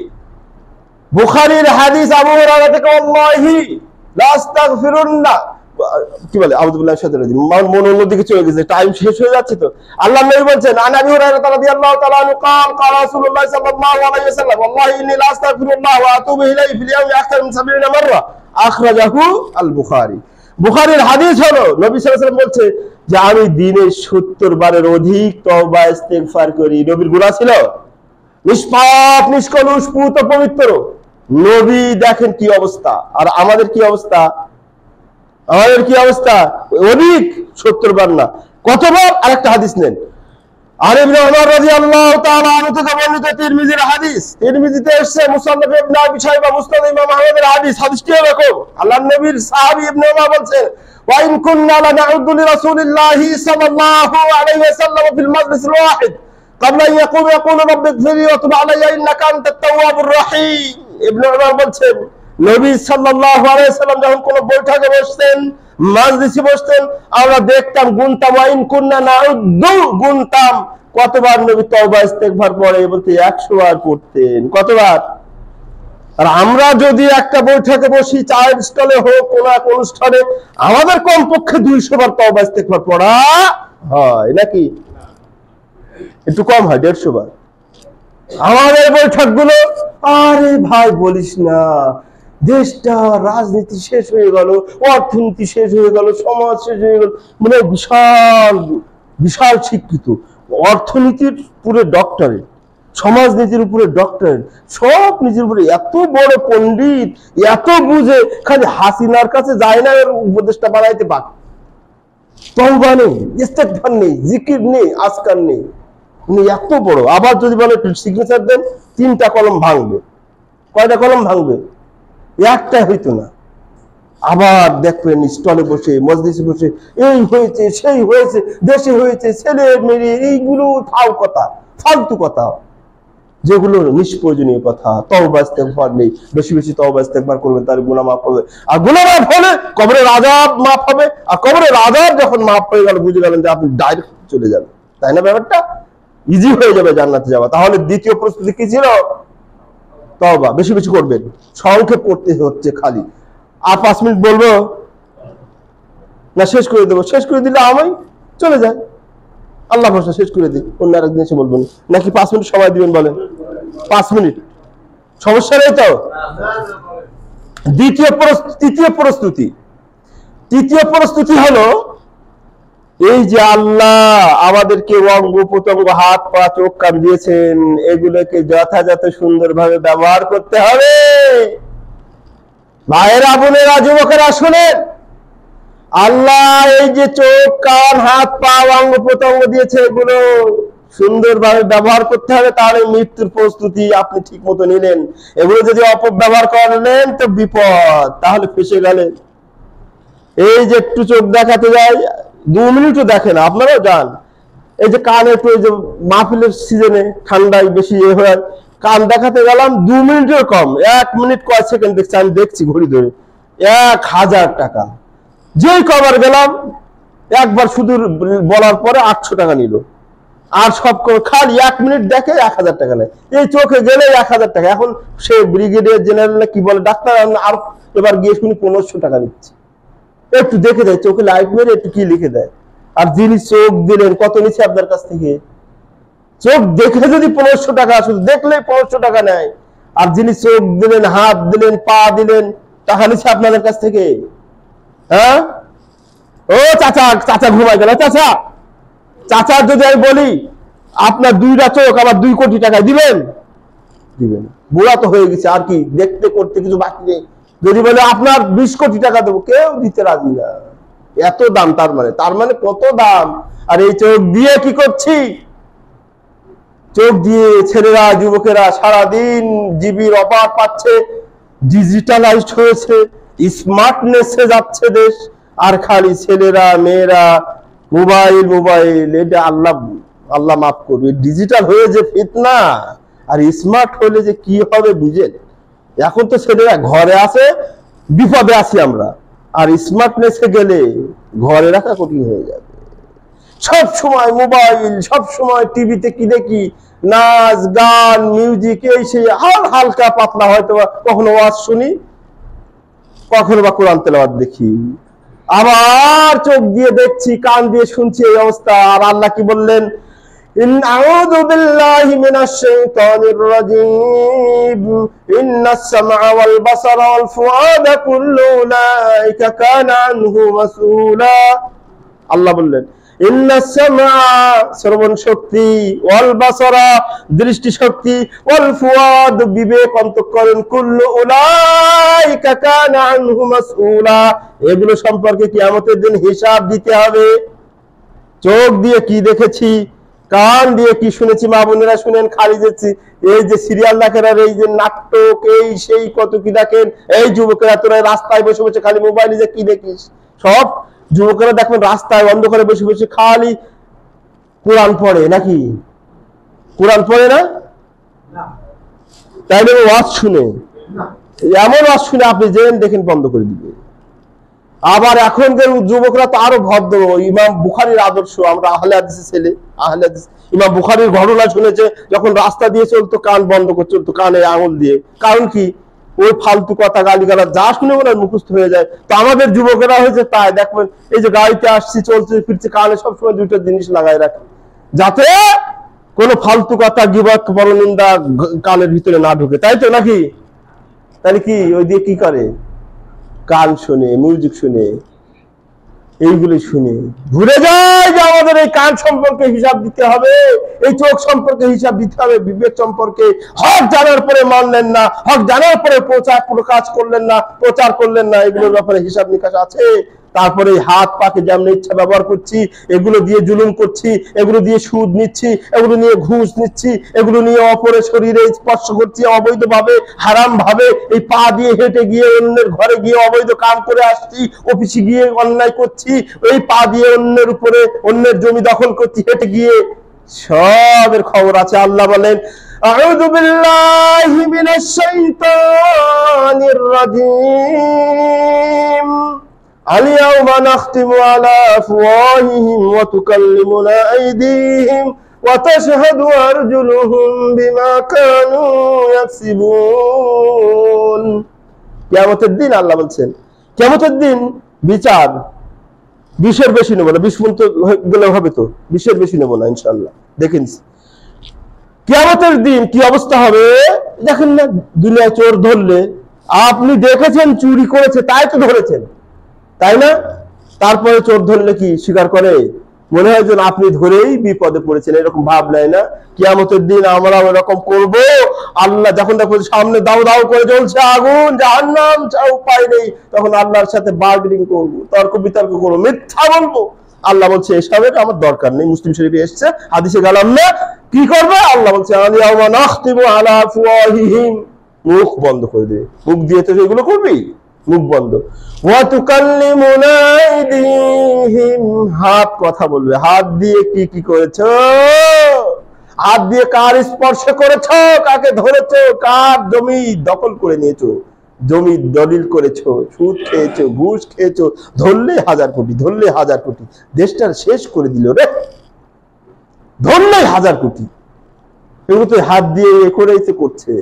বুখারীর হাদিস, আবু হুরায়রা থেকে, আল্লাহি লা আস্তাগফিরুল্লাহ, কি বলে আউযুবিল্লাহি মিনাশ শাইতানির রাজিম, মন অন্যদিকে চলে গেছে, টাইম শেষ হয়ে যাচ্ছে তো। আল্লাহর নবী বলছেন, আন আবি হুরায়রা রাদিয়াল্লাহু তাআলা আনহু قال قال رسول الله صلى الله عليه وسلم والله اني لا استغفر الله واتوب اليه في اليوم اكثر من سبعين مره اخرجه البخاري। বুখারীর হাদিস হলো, নবী সাল্লাল্লাহু আলাইহি ওয়াসাল্লাম বলছে যে আমি দিনে সত্তর বারের অধিক তওবা ইস্তেগফার করি। নবীর গুনাহ ছিল নিষ্পাপ, নিষ্কলুষ, পুত, পবিত্র। নবী দেখেন কি অবস্থা, আর আমাদের কি অবস্থা, আমাদের কি অবস্থা, অধিক, সত্তর বার না, কতবার। আরেকটা হাদিস নেন, আর ইবনে ওমর রাদিয়াল্লাহু তাআলা আনহু থেকে বর্ণিত, তিরমিজির হাদিস, তিরমিজিতে এসেছে, মুসান্নাফ ইবনে আবি শাইবা, মুসনাদ ইমাম আহমদের হাদিস। হাদিসটি এরকম, আল্লাহর নবীর সাহাবী ইবনে ওমর বলছেন, ওয়া ইন কুননা লানাউদ্দু লিরাসূলিল্লাহি সাল্লাল্লাহু আলাইহি ওয়াসাল্লাম ফিল মাজলিসিল ওয়াহিদ ক্বাবলা আন ইয়াকুল ইয়াকুলু রাব্বি ইগফিরলি ওয়া তুব আলাইয়া ইন্নাকা আনতাত তাওয়াবুর রাহিম। ইবনে ওমর বলছেন, নবী সাল্লাল্লাহু আলাইহি ওয়াসাল্লাম যখন কোন বৈঠকে বসতেন, মাজলিসে বসতেন, আমরা দেখতাম, গুনতাম, ওয়া ইন কুননা নাউদ্দু, গুনতাম কতবার নবী তওবা ইস্তেগফার পড়ে, বলতে একশো বার পড়তেন। কতবার? আর আমরা যদি একটা বৈঠকে বসি, চায়ের স্টলে হোক, কোন এক অনুষ্ঠানে, আমাদের কমপক্ষে দুইশো বার তওবা ইস্তেগফার পড়া হয় নাকি? একটু কম হয়, দেড়শো বার। আমাদের বৈঠকগুলো, আরে ভাই বলিস না, দেশটা রাজনীতি শেষ হয়ে গেল, অর্থনীতি শেষ হয়ে গেল, সমাজ শেষ হয়ে গেল, মানে বিশাল বিশাল শিক্ষিত, অর্থনীতির পুরো ডক্টরেট, সমাজনীতির উপরে ডক্টরেট, সব নিজের উপরে এত বড় পণ্ডিত, এত বুঝে, খালি হাসিনার কাছে যায় না, উপদেশটা বানাইতে পারে। তওবা নেই, ইস্তেগফার নেই, জিকির নেই, আজকার নেই, উনি এত বড়। আবার যদি বলে সিগনেচার দেন, তিনটা কলম ভাঙবে। কয়টা কলম ভাঙবে? একটা হইতো না। আবার দেখবেন স্টলে বসে, মজলিসে বসে, এই হয়েছে, সেই হয়েছে, দেশে হয়েছে, ছেলে মেয়ে, এইগুলো ফাও কথা, ফালতু কথা, যেগুলো নিষ্প্রয়োজনীয় কথা। তওবা ইস্তেগফার নেই, বেশি বেশি তওবা ইস্তেগফার করবেন, তার গুনাহ মাফ হবে। আর গুনাহ মাফ হলে কবরের আযাব মাফ হবে। আর কবরের আযাব যখন মাফ হয়ে গেল, বুঝে গেলেন যে আপনি ডাইরেক্ট চলে যাবেন, তাই না? ব্যাপারটা ইজি হয়ে যাবে জান্নাতে যাওয়া। তাহলে দ্বিতীয় প্রস্তুতি কি ছিল? তওবা বেশি বেশি করবেন, সংক্ষেপ করতে হচ্ছে খালি। আর পাঁচ মিনিট বলবো না, শেষ করে দেবো, শেষ করে দিলে আমি চলে যাই, আল্লাহ ভরসা, শেষ করে দিই, অন্য আরেকদিন এসে বলবেন। নাকি পাঁচ মিনিট সময় দিবেন? বলেন পাঁচ মিনিট, সমস্যা নেই তো? দ্বিতীয় তৃতীয় প্রস্তুতি তৃতীয় প্রস্তুতি হলো এই যে আল্লাহ আমাদেরকে অঙ্গ প্রত্যঙ্গ, হাত পা চোখ কান দিয়েছেন, এগুলোকে যথাযথ সুন্দরভাবে ব্যবহার করতে হবে। ভাইয়েরা, বোনেরা, যুবকেরা শুনেন, আল্লাহ এই যে চোখ কান হাত পা অঙ্গ প্রত্যঙ্গ দিয়েছে, এগুলো সুন্দরভাবে ব্যবহার করতে হবে। তাহলে মৃত্যুর প্রস্তুতি আপনি ঠিক মতো নিলেন। এগুলো যদি অপব্যবহার করলেন তো বিপদ, তাহলে ফেসে গেলেন। এই যে একটু চোখ দেখাতে যায়, দু মিনিটও দেখেন, আপনারাও যান, এই যে কানে একটু, এই যে মাহফিলের সিজনে ঠান্ডায় বেশি এ হয়, কান দেখাতে গেলাম দু মিনিটের কম, এক মিনিট কয় সেকেন্ড দেখছি, আমি দেখছি ঘড়ি ধরে, এক হাজার টাকা। যেই কবার গেলাম একবার শুধু বলার পরে আটশো টাকা নিল, আর সব খালি এক মিনিট দেখে এক হাজার টাকা নেয়। এই চোখে গেলে এক হাজার টাকা। এখন সে ব্রিগেডিয়ার জেনারেল কি বলে, ডাক্তার আর এবার গিয়ে শুনি পনেরোশো টাকা দিচ্ছে। একটু দেখে দেয় চোখে লাইট মেরে, একটু কি লিখে দেয়। আর যিনি চোখ দিলেন কত নিচ্ছে আপনার কাছ থেকে? চোখ দেখে যদি পনেরোশো টাকা, শুধু দেখলে পনেরোশো টাকা নেয়। আর যিনি চোখ দিলেন, হাত দিলেন, পা দিলেন, টাকা নিচ্ছে আপনাদের কাছ থেকে। হ্যাঁ, ও চাচা, চাচা ঘুমাই গেল। চাচা চাচা যদি আমি বলি আপনার দুইটা চোখ আবার দুই কোটি টাকায় দিবেন? দিবেন। বুড়া তো হয়ে গেছে, আর কি দেখতে করতে কিছু বাকি নেই। যদি বলে আপনার বিশ কোটি টাকা দেবো, কেউ দিতে রাজি না। এত দাম। তার মানে তার মানে কত দাম। আর এই চোখ দিয়ে কি করছি? চোখ দিয়ে ছেলেরা, যুবকেরা সারাদিন জিবির অপার পাচ্ছে, ডিজিটালাইজড হয়েছে, স্মার্টনেসে যাচ্ছে দেশ। আর খালি ছেলেরা, মেয়েরা মোবাইল মোবাইল। এটা আল্লাহ আল্লাহ মাফ করবে। ডিজিটাল হয়ে যে ফিতনা, আর স্মার্ট হলে যে কি হবে বুঝেন? এখন তো ছেলেরা ঘরে আছে, বিপদে আছি আমরা, আর স্মার্টনেসে গেলে ঘরে রাখা কঠিন হয়ে যাবে। সব সময় মোবাইল, সব সময় টিভিতে কি দেখি, নাচ গান, মিউজিক, এই সেই, আর হালকা পাতলা হয়তো কখনো ওয়াজ শুনি, কখনো বা কোরআন তেলাওয়াত দেখি। আবার চোখ দিয়ে দেখছি, কান দিয়ে শুনছি, এই অবস্থা। আর আল্লাহ কি বললেন? আউযু বিল্লাহি মিনাশ শাইতানির রাজীম, ইন্নাস সামআ ওয়াল বাসারা ওয়াল ফুআদা কুল্লু উলাইকা কানা আনহু মাসউলা। আল্লাহ বললেন ইন্নাস সামআ, শ্রবণ শক্তি, ওয়াল বাসারা, দৃষ্টি শক্তি, ওয়াল ফুআদ, বিবেক, অন্তঃকরণ, কুল্লু উলাইকা কানা আনহু মাসউলা, এগুলো সম্পর্কে কিয়ামতের দিন হিসাব দিতে হবে। চোখ দিয়ে কি দেখেছি, কান দিয়ে কি শুনেছি, মা বোনেরা শুনেন, খালি যাচ্ছি এই যে সিরিয়াল দেখেন, আর এই যে নাটক, এই সেই কত কি দেখেন। এই যুবকেরা তোরা রাস্তায় বসে বসে খালি মোবাইলে যে কি দেখিস, সব যুবকেরা দেখবেন রাস্তায় অন্ধকারে বসে বসে খালি কোরআন পড়ে। নাকি কোরআন পড়ে না? তাইলে ওয়াজ শুনে, এমন ওয়াজ শুনে আপনি যেন দেখেন বন্ধ করে দিবে। আবার এখনকার যুবকরা তো আরো ভদ্র। ইমাম বুখারীর আদর্শ, আমরা আহলে হাদিসের ছেলে, আহলে হাদিস। ইমাম বুখারীর ঘটনা শুনেছে, যখন রাস্তা দিয়ে চলতো কান বন্ধ করে চলতো, কানে আঙুল দিয়ে। কারণ কি? ওই ফালতু কথা, গালিগালাজ যা শুনে ওনার মুখস্থ হয়ে যায়। তো আমাদের যুবকেরা হয়েছে তাই। দেখবেন এই যে গাড়িতে আসছি, চলছে ফিরছে, কানে সবসময় দুইটা জিনিস লাগাই রাখে, যাতে কোনো ফালতু কথা, গীবত, পরনিন্দা কানের ভিতরে না ঢুকে। তাই তো নাকি? তাহলে কি ওই দিয়ে কি করে? গান শুনে, মিউজিক শুনে, এইগুলো শুনে ভুলে যায় যে আমাদের এই কান সম্পর্কে হিসাব দিতে হবে, এই চোখ সম্পর্কে হিসাব দিতে হবে, বিবেক সম্পর্কে। হক জানার পরে মানলেন না, হক জানার পরে প্রচার প্রকাশ করলেন না, প্রচার করলেন না, এগুলোর ব্যাপারে হিসাব নিকাশ আছে। তারপরে হাত পাকে যেমন ইচ্ছা ব্যবহার করছি, এগুলো দিয়ে জুলুম করছি, এগুলো দিয়ে সুদ নিচ্ছি, এগুলো নিয়ে ঘুষ নিচ্ছি, এগুলো নিয়ে অপরের শরীরে স্পর্শ করছি অবৈধভাবে, হারাম ভাবে। এই পা দিয়ে হেঁটে গিয়ে অন্যের ঘরে গিয়ে অবৈধ কাম করে আসছি, অফিসে গিয়ে অন্যায় করছি, এই পা দিয়ে অন্যের উপরে, অন্যের জমি দখল করছি হেঁটে গিয়ে। সবের খবর আছে। আল্লাহ বলেন আউযু বিল্লাহি মিনাশ শাইতানির রাজীম, আল-ইয়াওমা নাখতিমু আলা আফওয়াহিহিম ওয়া তুকাল্লিমুনা আইদিহিম ওয়া তাশহাদু আরজুলুহুম বিমা কানু ইয়াকসিবুন। কিয়ামতের দিন আল্লাহ বলছেন, কিয়ামতের দিন বিচার বিশের বেশি নেব না। বিশ পর্যন্ত গেলে হবে তো, বিশের বেশি নেব না ইনশাআল্লাহ। দেখেন কিয়ামতের দিন কি অবস্থা হবে। দেখেন না, দুনিয়ায় চোর ধরলে আপনি দেখেছেন চুরি করেছে, তাই তো ধরেছেন, তাই না? তারপরে চোর ধরলে কি স্বীকার করে? মনে হয় যেন আপনি ধরেই বিপদে পড়েছেন, এরকম ভাব নেয় না? কিয়ামতের দিন আমরা এরকম করব। আল্লাহ যখন দেখবো সামনে দাও দাও করে জ্বলছে আগুন, জাহান্নাম, উপায় নেই, তখন আল্লাহর সাথে বার্গেনিং করবো, তর্ক বিতর্ক করবো, মিথ্যা বলবো। আল্লাহ বলছে এসবের আমার দরকার নেই। মুসলিম শরীফে এসেছে, হাদিসে গেলাম না। কি করবে? আল্লাহ বলছে আল-ইয়াওমা নাখতিমু আলা আফওয়াহিহিম, মুখ বন্ধ করে দেবে। মুখ দিয়ে তো এগুলো করবি, মুখ বন্ধ। ওয়া তুকাল্লিমুনা আইদিহিম, হাত কথা বলবে। হাত দিয়ে কি কি করেছো? হাত দিয়ে কার স্পর্শ করেছো, কাকে ধরেছো, কার জমি দখল করে নিয়েছো, জমি দলিল করেছো, সুদ খেয়েছো, ঘুষ খেয়েছো, ধরলে হাজার কোটি, ধরলে হাজার কোটি, দেশটার শেষ করে দিল রে, ধরলে হাজার কোটি। এগুলো তো হাত দিয়ে এ করেই তো করছে।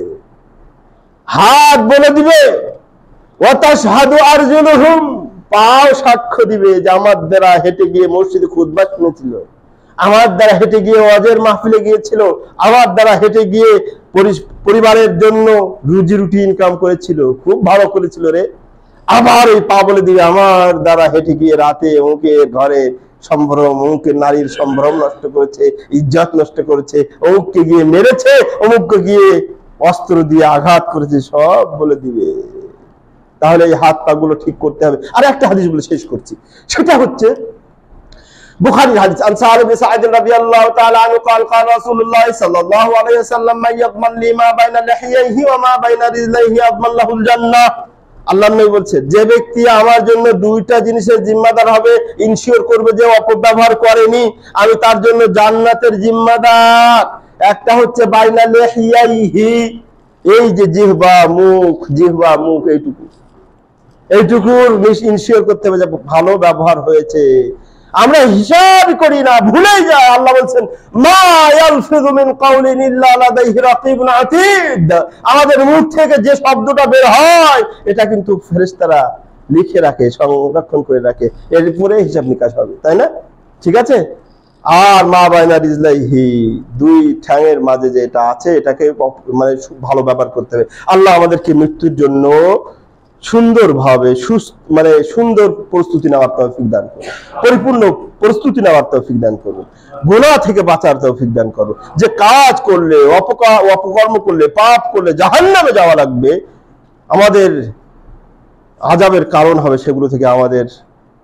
হাত বলে দিবে, ওয়াতাশহাদু আরজুলুহুম, পাও সাক্ষ্য দিবে যে আমার দ্বারা হেঁটে গিয়ে মসজিদে খুতবা শুনেছিল, আমার দ্বারা হেঁটে গিয়ে ওয়াজের মাহফিলে গিয়েছিল, আমার দ্বারা হেঁটে গিয়ে পরিবারের জন্য রুজি রুটি ইনকাম করেছিল, খুব ভালো করেছিল রে। আবার এই পা বলে দিবে আমার দ্বারা হেঁটে গিয়ে রাতে অমুকের ঘরে সম্ভ্রম, অমুকের নারীর সম্ভ্রম নষ্ট করেছে, ইজ্জত নষ্ট করেছে, অমুককে গিয়ে মেরেছে, অমুককে গিয়ে অস্ত্র দিয়ে আঘাত করেছে, সব বলে দিবে। তাহলে এই হাত পা গুলো ঠিক করতে হবে। আর একটা হাদিস বলে শেষ করছি, সেটা হচ্ছে বুখারীর হাদিস। আন সাহাব ইবনে সাঈদ রাদিয়াল্লাহু তাআলা আনহু قال قال رسول الله صلى الله عليه وسلم من يضمن لي ما بين لحييه وما بين رجليه يضمن له الجنة। আল্লাহর নবী বলছেন, যে ব্যক্তি আমার জন্য দুইটা জিনিসের জিম্মাদার হবে, ইনশিওর করবে যে অপব্যবহার করেনি, আমি তার জন্য জান্নাতের জিম্মাদার। একটা হচ্ছে বাইনা লিহিয়াইহি, এই যে জিহ্বা মুখ, জিহ্বা মুখ এইটুকু, এইটুকুর ইনশিওর করতে হবে যে ভালো ব্যবহার হয়েছে। আমরা হিসাব করি না, ভুলে যাই। আল্লাহ বলছেন মা ইয়ালফিযু মিন কাওলিন ইল্লা লাদাইহি রাকিবুন আতীদ, আমাদের মুখ থেকে যে শব্দটা বের হয় এটা কিন্তু ফেরেশতারা লিখে রাখে, সংরক্ষণ করে রাখে, এর উপরে হিসাব নিকাশ হবে, তাই না? ঠিক আছে। আর মা বাইনা রিজলাইহি, দুই ঠ্যাঙের মাঝে যেটা আছে এটাকে মানে ভালো ব্যবহার করতে হবে। আল্লাহ আমাদেরকে মৃত্যুর জন্য সুন্দরভাবে মানে সুন্দর প্রস্তুতি নেওয়ার তৌফিক দান করুন, পরিপূর্ণ প্রস্তুতি নেওয়ার তৌফিক দান করুন, গুনাহ থেকে বাঁচার তৌফিক দান করুন। যে কাজ করলে, অপকর্ম করলে, পাপ করলে জাহান্নামে যাওয়া লাগবে, আমাদের আযাবের কারণ হবে, সেগুলো থেকে আমাদের